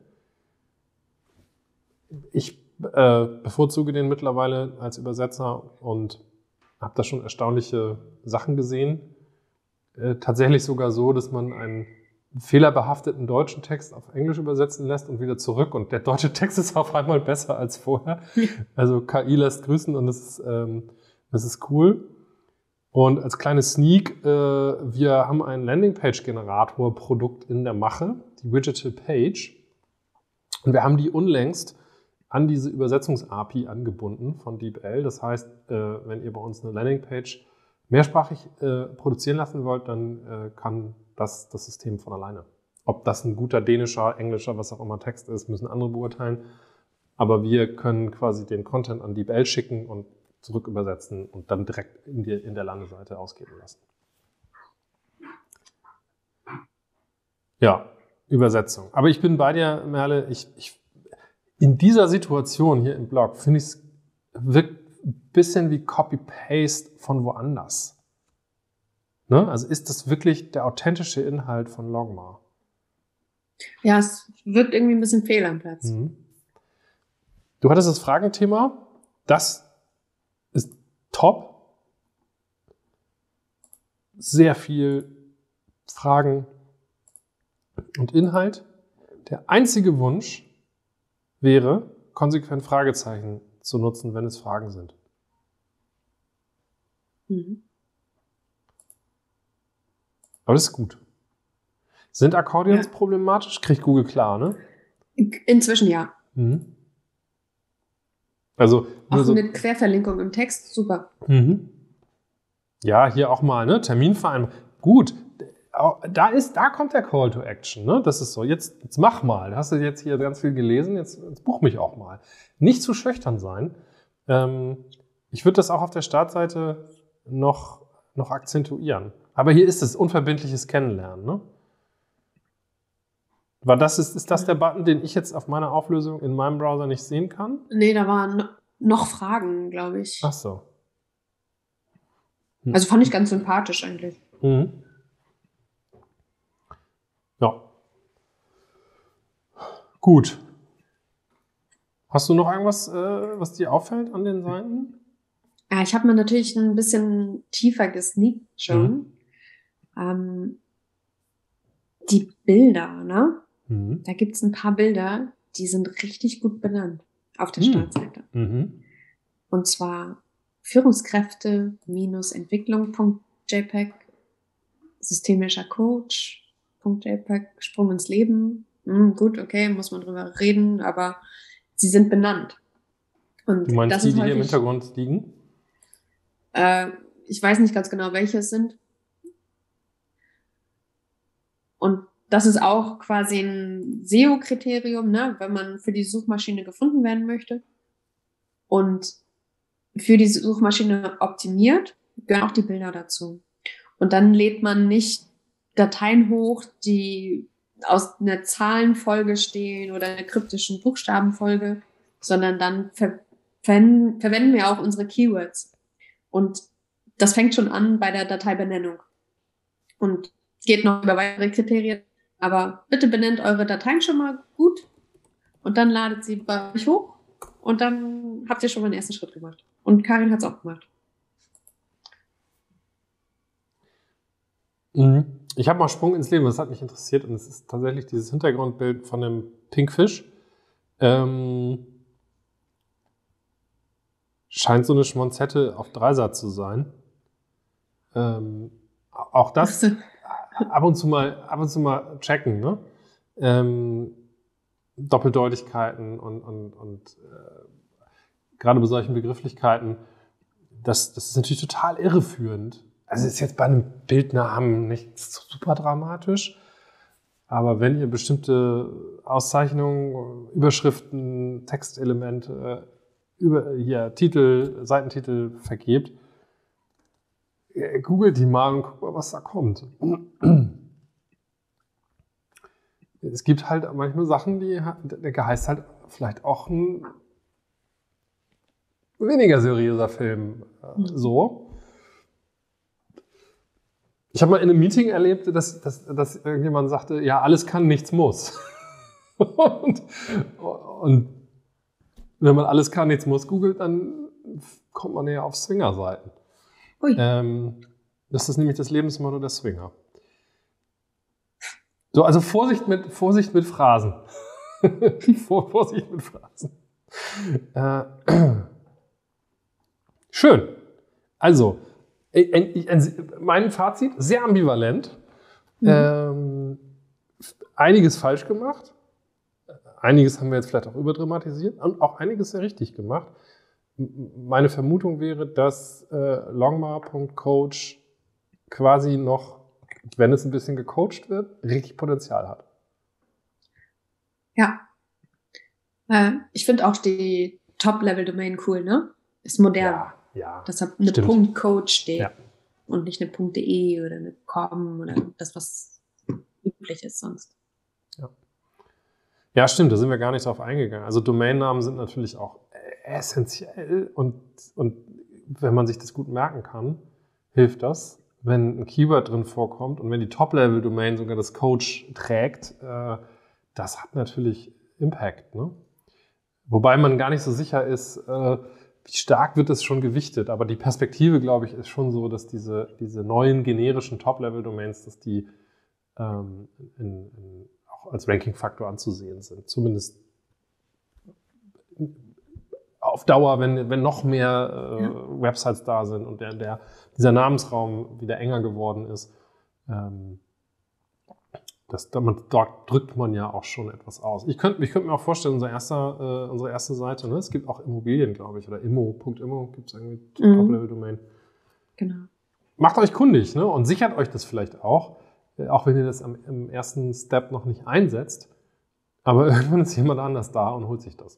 Ich bevorzuge den mittlerweile als Übersetzer und habe da schon erstaunliche Sachen gesehen. Tatsächlich sogar so, dass man einen fehlerbehafteten deutschen Text auf Englisch übersetzen lässt und wieder zurück. Und der deutsche Text ist auf einmal besser als vorher. Also KI lässt grüßen und das ist cool. Und als kleine Sneak, wir haben ein Landingpage-Generator-Produkt in der Mache, die Widgetal Page. Und wir haben die unlängst an diese Übersetzungs-API angebunden von DeepL. Das heißt, wenn ihr bei uns eine Landingpage mehrsprachig produzieren lassen wollt, dann kann das System von alleine. Ob das ein guter dänischer, englischer, was auch immer Text ist, müssen andere beurteilen. Aber wir können quasi den Content an DeepL schicken und zurück übersetzen und dann direkt in der Landeseite ausgeben lassen. Ja, Übersetzung. Aber ich bin bei dir, Merle, in dieser Situation hier im Blog finde ich es wirkt ein bisschen wie Copy-Paste von woanders. Ne? Also ist das wirklich der authentische Inhalt von Logma? Ja, es wirkt irgendwie ein bisschen fehl am Platz. Mhm. Du hattest das Fragenthema. Das ist top. Sehr viel Fragen und Inhalt. Der einzige Wunsch wäre, konsequent Fragezeichen zu nutzen, wenn es Fragen sind. Mhm. Aber das ist gut. Sind Akkordeons problematisch? Kriegt Google klar, ne? Inzwischen ja. Mhm. Also auch so mit Querverlinkung im Text, super. Mhm. Ja, hier auch mal, ne? Terminvereinbarung. Gut, da kommt der Call to Action, ne? Das ist so, jetzt mach mal. Hast du jetzt hier ganz viel gelesen, jetzt buch mich auch mal. Nicht zu schüchtern sein. Ich würde das auch auf der Startseite noch akzentuieren. Aber hier ist es unverbindliches Kennenlernen, ne? Ist das der Button, den ich jetzt auf meiner Auflösung in meinem Browser nicht sehen kann? Nee, da waren noch Fragen, glaube ich. Ach so. Also fand ich ganz sympathisch eigentlich. Mhm. Ja. Gut. Hast du noch irgendwas, was dir auffällt an den Seiten? Ja, ich habe mir natürlich ein bisschen tiefer gesneakt schon. Die Bilder, ne? Mhm. Da gibt's ein paar Bilder, die sind richtig gut benannt auf der Startseite. Mhm. Und zwar Führungskräfte-Entwicklung.jpg, systemischer Coach.jpg, Sprung ins Leben. Gut, okay, muss man drüber reden, aber sie sind benannt. Und Du meinst das die, ist die häufig, hier im Hintergrund liegen? Ich weiß nicht ganz genau, welche es sind. Und das ist auch quasi ein SEO-Kriterium, ne, wenn man für die Suchmaschine gefunden werden möchte. Und für die Suchmaschine optimiert, gehören auch die Bilder dazu. Und dann lädt man nicht Dateien hoch, die aus einer Zahlenfolge stehen oder einer kryptischen Buchstabenfolge, sondern dann verwenden wir auch unsere Keywords. Und das fängt schon an bei der Dateibenennung. Und geht noch über weitere Kriterien. Aber bitte benennt eure Dateien schon mal gut und dann ladet sie bei euch hoch und dann habt ihr schon mal den ersten Schritt gemacht. Und Karin hat es auch gemacht. Ich habe mal Sprung ins Leben, das hat mich interessiert und es ist tatsächlich dieses Hintergrundbild von einem Pinkfisch. Scheint so eine Schmonzette auf Dreisatz zu sein. Auch das ab und zu mal checken, ne? Doppeldeutigkeiten und gerade bei solchen Begrifflichkeiten, das ist natürlich total irreführend. Also ist jetzt bei einem Bildnamen nicht super dramatisch, aber wenn ihr bestimmte Auszeichnungen, Überschriften, Textelemente, Seitentitel vergebt, googelt die mal und guckt mal, was da kommt. Es gibt halt manchmal Sachen, der heißt halt vielleicht auch ein weniger seriöser Film so. Ich habe mal in einem Meeting erlebt, dass irgendjemand sagte, ja, alles kann, nichts muss. und wenn man alles kann, nichts muss googelt, dann kommt man eher auf Swinger-Seiten. Das ist nämlich das Lebensmotto der Swinger. So, also Vorsicht mit Phrasen. Vorsicht mit Phrasen. Schön. Also, mein Fazit, sehr ambivalent. Einiges falsch gemacht. Einiges haben wir jetzt vielleicht auch überdramatisiert und auch einiges sehr richtig gemacht. Meine Vermutung wäre, dass Longmar.coach quasi noch, wenn es ein bisschen gecoacht wird, richtig Potenzial hat. Ja. Ich finde auch die Top-Level-Domain cool, ne? Ist modern. Ja. Dass da eine .coach steht und nicht eine .de oder eine .com oder das, was üblich ist sonst. Ja, stimmt, da sind wir gar nicht drauf eingegangen. Also Domainnamen sind natürlich auch essentiell und wenn man sich das gut merken kann, hilft das. Wenn ein Keyword drin vorkommt und wenn die Top-Level-Domain sogar das Coach trägt, das hat natürlich Impact, ne? Wobei man gar nicht so sicher ist, wie stark wird das schon gewichtet. Aber die Perspektive, glaube ich, ist schon so, dass diese neuen generischen Top-Level-Domains, dass die auch als Ranking-Faktor anzusehen sind. Zumindest auf Dauer, wenn noch mehr Websites da sind und dieser Namensraum wieder enger geworden ist. Dort drückt man ja auch schon etwas aus. Ich könnte mir auch vorstellen, unsere erste Seite, ne? Es gibt auch Immobilien, glaube ich, oder immo.immo gibt es irgendwie Top-Level-Domain. Genau. Macht euch kundig, ne? Und sichert euch das vielleicht auch wenn ihr das im ersten Step noch nicht einsetzt. Aber irgendwann ist jemand anders da und holt sich das.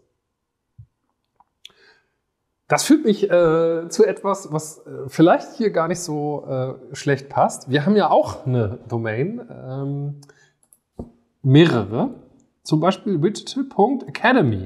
Das führt mich zu etwas, was vielleicht hier gar nicht so schlecht passt. Wir haben ja auch eine Domain, mehrere, zum Beispiel Digital.academy.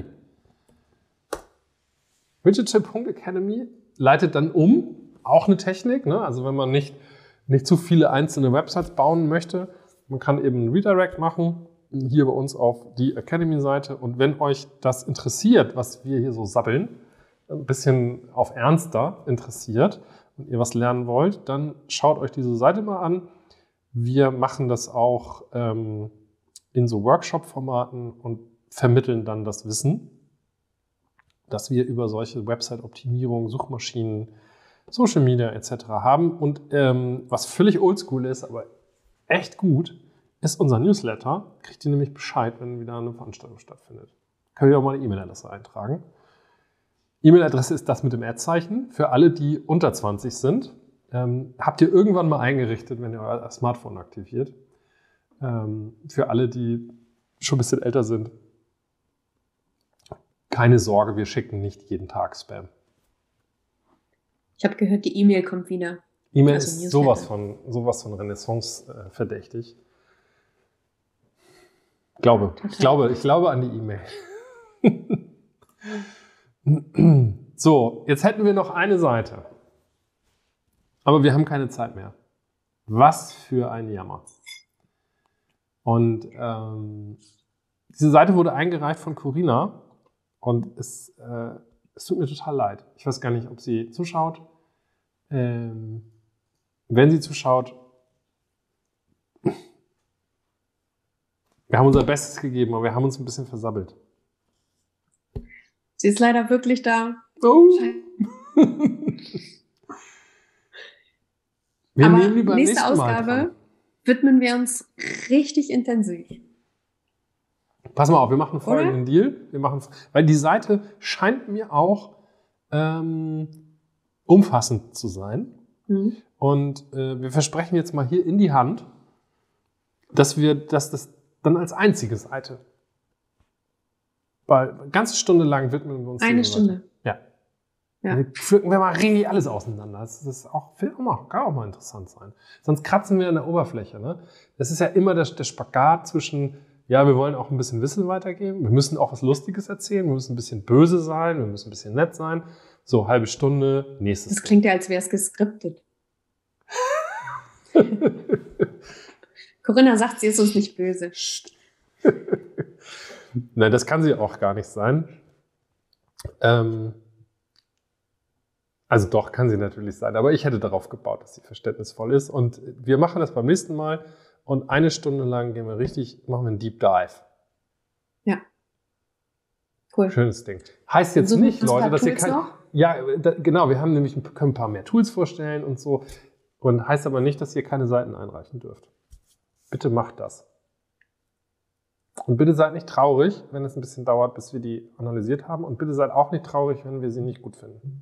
Digital.academy leitet dann um, auch eine Technik, ne? Also wenn man nicht zu viele einzelne Websites bauen möchte, man kann eben einen Redirect machen, hier bei uns auf die Academy-Seite. Und wenn euch das interessiert, was wir hier so sabbeln, ein bisschen auf Ernster interessiert und ihr was lernen wollt, dann schaut euch diese Seite mal an. Wir machen das auch in so Workshop-Formaten und vermitteln dann das Wissen, das wir über solche Website-Optimierung, Suchmaschinen, Social Media etc. haben. Und was völlig oldschool ist, aber echt gut, ist unser Newsletter. Kriegt ihr nämlich Bescheid, wenn wieder eine Veranstaltung stattfindet. Könnt ihr auch mal eine E-Mail-Adresse eintragen. E-Mail-Adresse ist das mit dem Ad-Zeichen. Für alle, die unter 20 sind, habt ihr irgendwann mal eingerichtet, wenn ihr euer Smartphone aktiviert. Für alle, die schon ein bisschen älter sind, keine Sorge, wir schicken nicht jeden Tag Spam. Ich habe gehört, die E-Mail kommt wieder. E-Mail ist sowas von Renaissance verdächtig. Ich glaube an die E-Mail. So, jetzt hätten wir noch eine Seite. Aber wir haben keine Zeit mehr. Was für ein Jammer. Und diese Seite wurde eingereicht von Corinna und es tut mir total leid. Ich weiß gar nicht, ob sie zuschaut. Wenn sie zuschaut, wir haben unser Bestes gegeben, aber wir haben uns ein bisschen versabbelt. Sie ist leider wirklich da. Oh. Aber nächste Ausgabe widmen wir uns richtig intensiv. Pass mal auf, wir machen folgenden Deal. Weil die Seite scheint mir auch umfassend zu sein. Mhm. Und wir versprechen jetzt mal hier in die Hand, dass das dann als einzige Seite, weil eine ganze Stunde lang widmen wir uns eine Stunde. Ja. Dann pflücken wir mal richtig alles auseinander. Das kann auch mal interessant sein. Sonst kratzen wir an der Oberfläche. Ne? Das ist ja immer der Spagat zwischen, ja, wir wollen auch ein bisschen Wissen weitergeben, wir müssen auch was Lustiges erzählen, wir müssen ein bisschen böse sein, wir müssen ein bisschen nett sein. So, halbe Stunde, nächstes. Das klingt ja, als wäre es geskriptet. Corinna sagt, sie ist uns nicht böse. Nein, das kann sie auch gar nicht sein. Also doch, kann sie natürlich sein. Aber ich hätte darauf gebaut, dass sie verständnisvoll ist. Und wir machen das beim nächsten Mal. Und 1 Stunde lang machen wir einen Deep Dive. Ja. Cool. Schönes Ding. Heißt jetzt so nicht, Leute, dass ihr Tools kein... noch? Ja, genau. Wir haben nämlich können ein paar mehr Tools vorstellen und so. Und heißt aber nicht, dass ihr keine Seiten einreichen dürft. Bitte macht das. Und bitte seid nicht traurig, wenn es ein bisschen dauert, bis wir die analysiert haben. Und bitte seid auch nicht traurig, wenn wir sie nicht gut finden.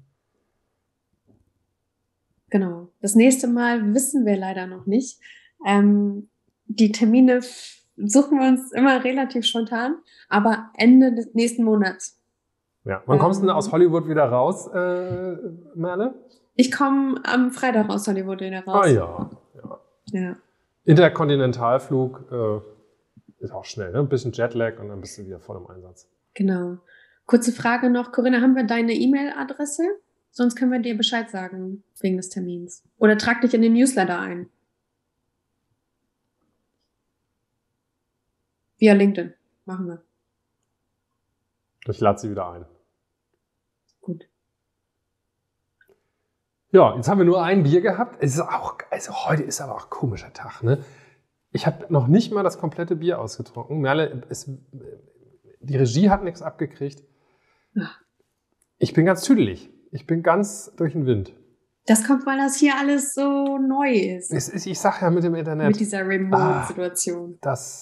Genau. Das nächste Mal wissen wir leider noch nicht. Die Termine suchen wir uns immer relativ spontan, aber Ende des nächsten Monats. Ja. Wann kommst du denn aus Hollywood wieder raus, Merle? Ich komme am Freitag aus Hollywood wieder raus. Ah ja. Ja. Interkontinentalflug ist auch schnell, ne? Ein bisschen Jetlag und dann bist du wieder voll im Einsatz. Genau. Kurze Frage noch, Corinna, haben wir deine E-Mail-Adresse? Sonst können wir dir Bescheid sagen wegen des Termins. Oder trag dich in den Newsletter ein. Via LinkedIn. Machen wir. Ich lade sie wieder ein. Gut. Ja, jetzt haben wir nur ein Bier gehabt. Heute ist aber auch ein komischer Tag, ne? Ich habe noch nicht mal das komplette Bier ausgetrunken. Merle, die Regie hat nichts abgekriegt. Ach. Ich bin ganz tüdelig. Ich bin ganz durch den Wind. Das kommt, weil das hier alles so neu ist. Ich sag ja mit dem Internet. Mit dieser Remote-Situation.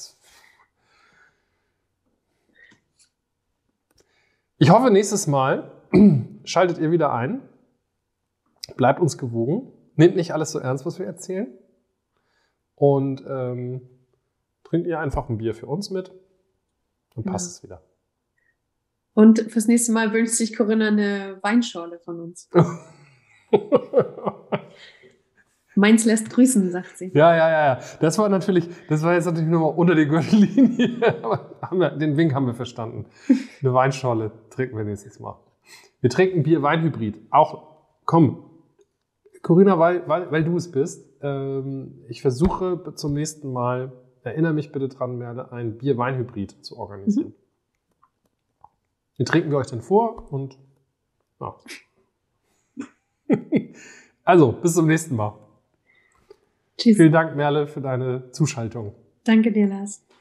Ich hoffe, nächstes Mal schaltet ihr wieder ein. Bleibt uns gewogen. Nehmt nicht alles so ernst, was wir erzählen. Und trinkt ihr einfach ein Bier für uns mit. Dann passt es wieder. Und fürs nächste Mal wünscht sich Corinna eine Weinschorle von uns. Meins lässt grüßen, sagt sie. Ja. Das war jetzt natürlich nur mal unter die Gürtellinie. Aber den Wink haben wir verstanden. Eine Weinschorle trinken wir nächstes Mal. Wir trinken Bier-Wein-Hybrid. Auch, komm, Corinna, weil du es bist, ich versuche zum nächsten Mal, erinnere mich bitte dran, Merle, ein Bier-Wein-Hybrid zu organisieren. Den trinken wir euch dann vor und ja. Also, bis zum nächsten Mal. Tschüss. Vielen Dank, Merle, für deine Zuschaltung. Danke dir, Lars.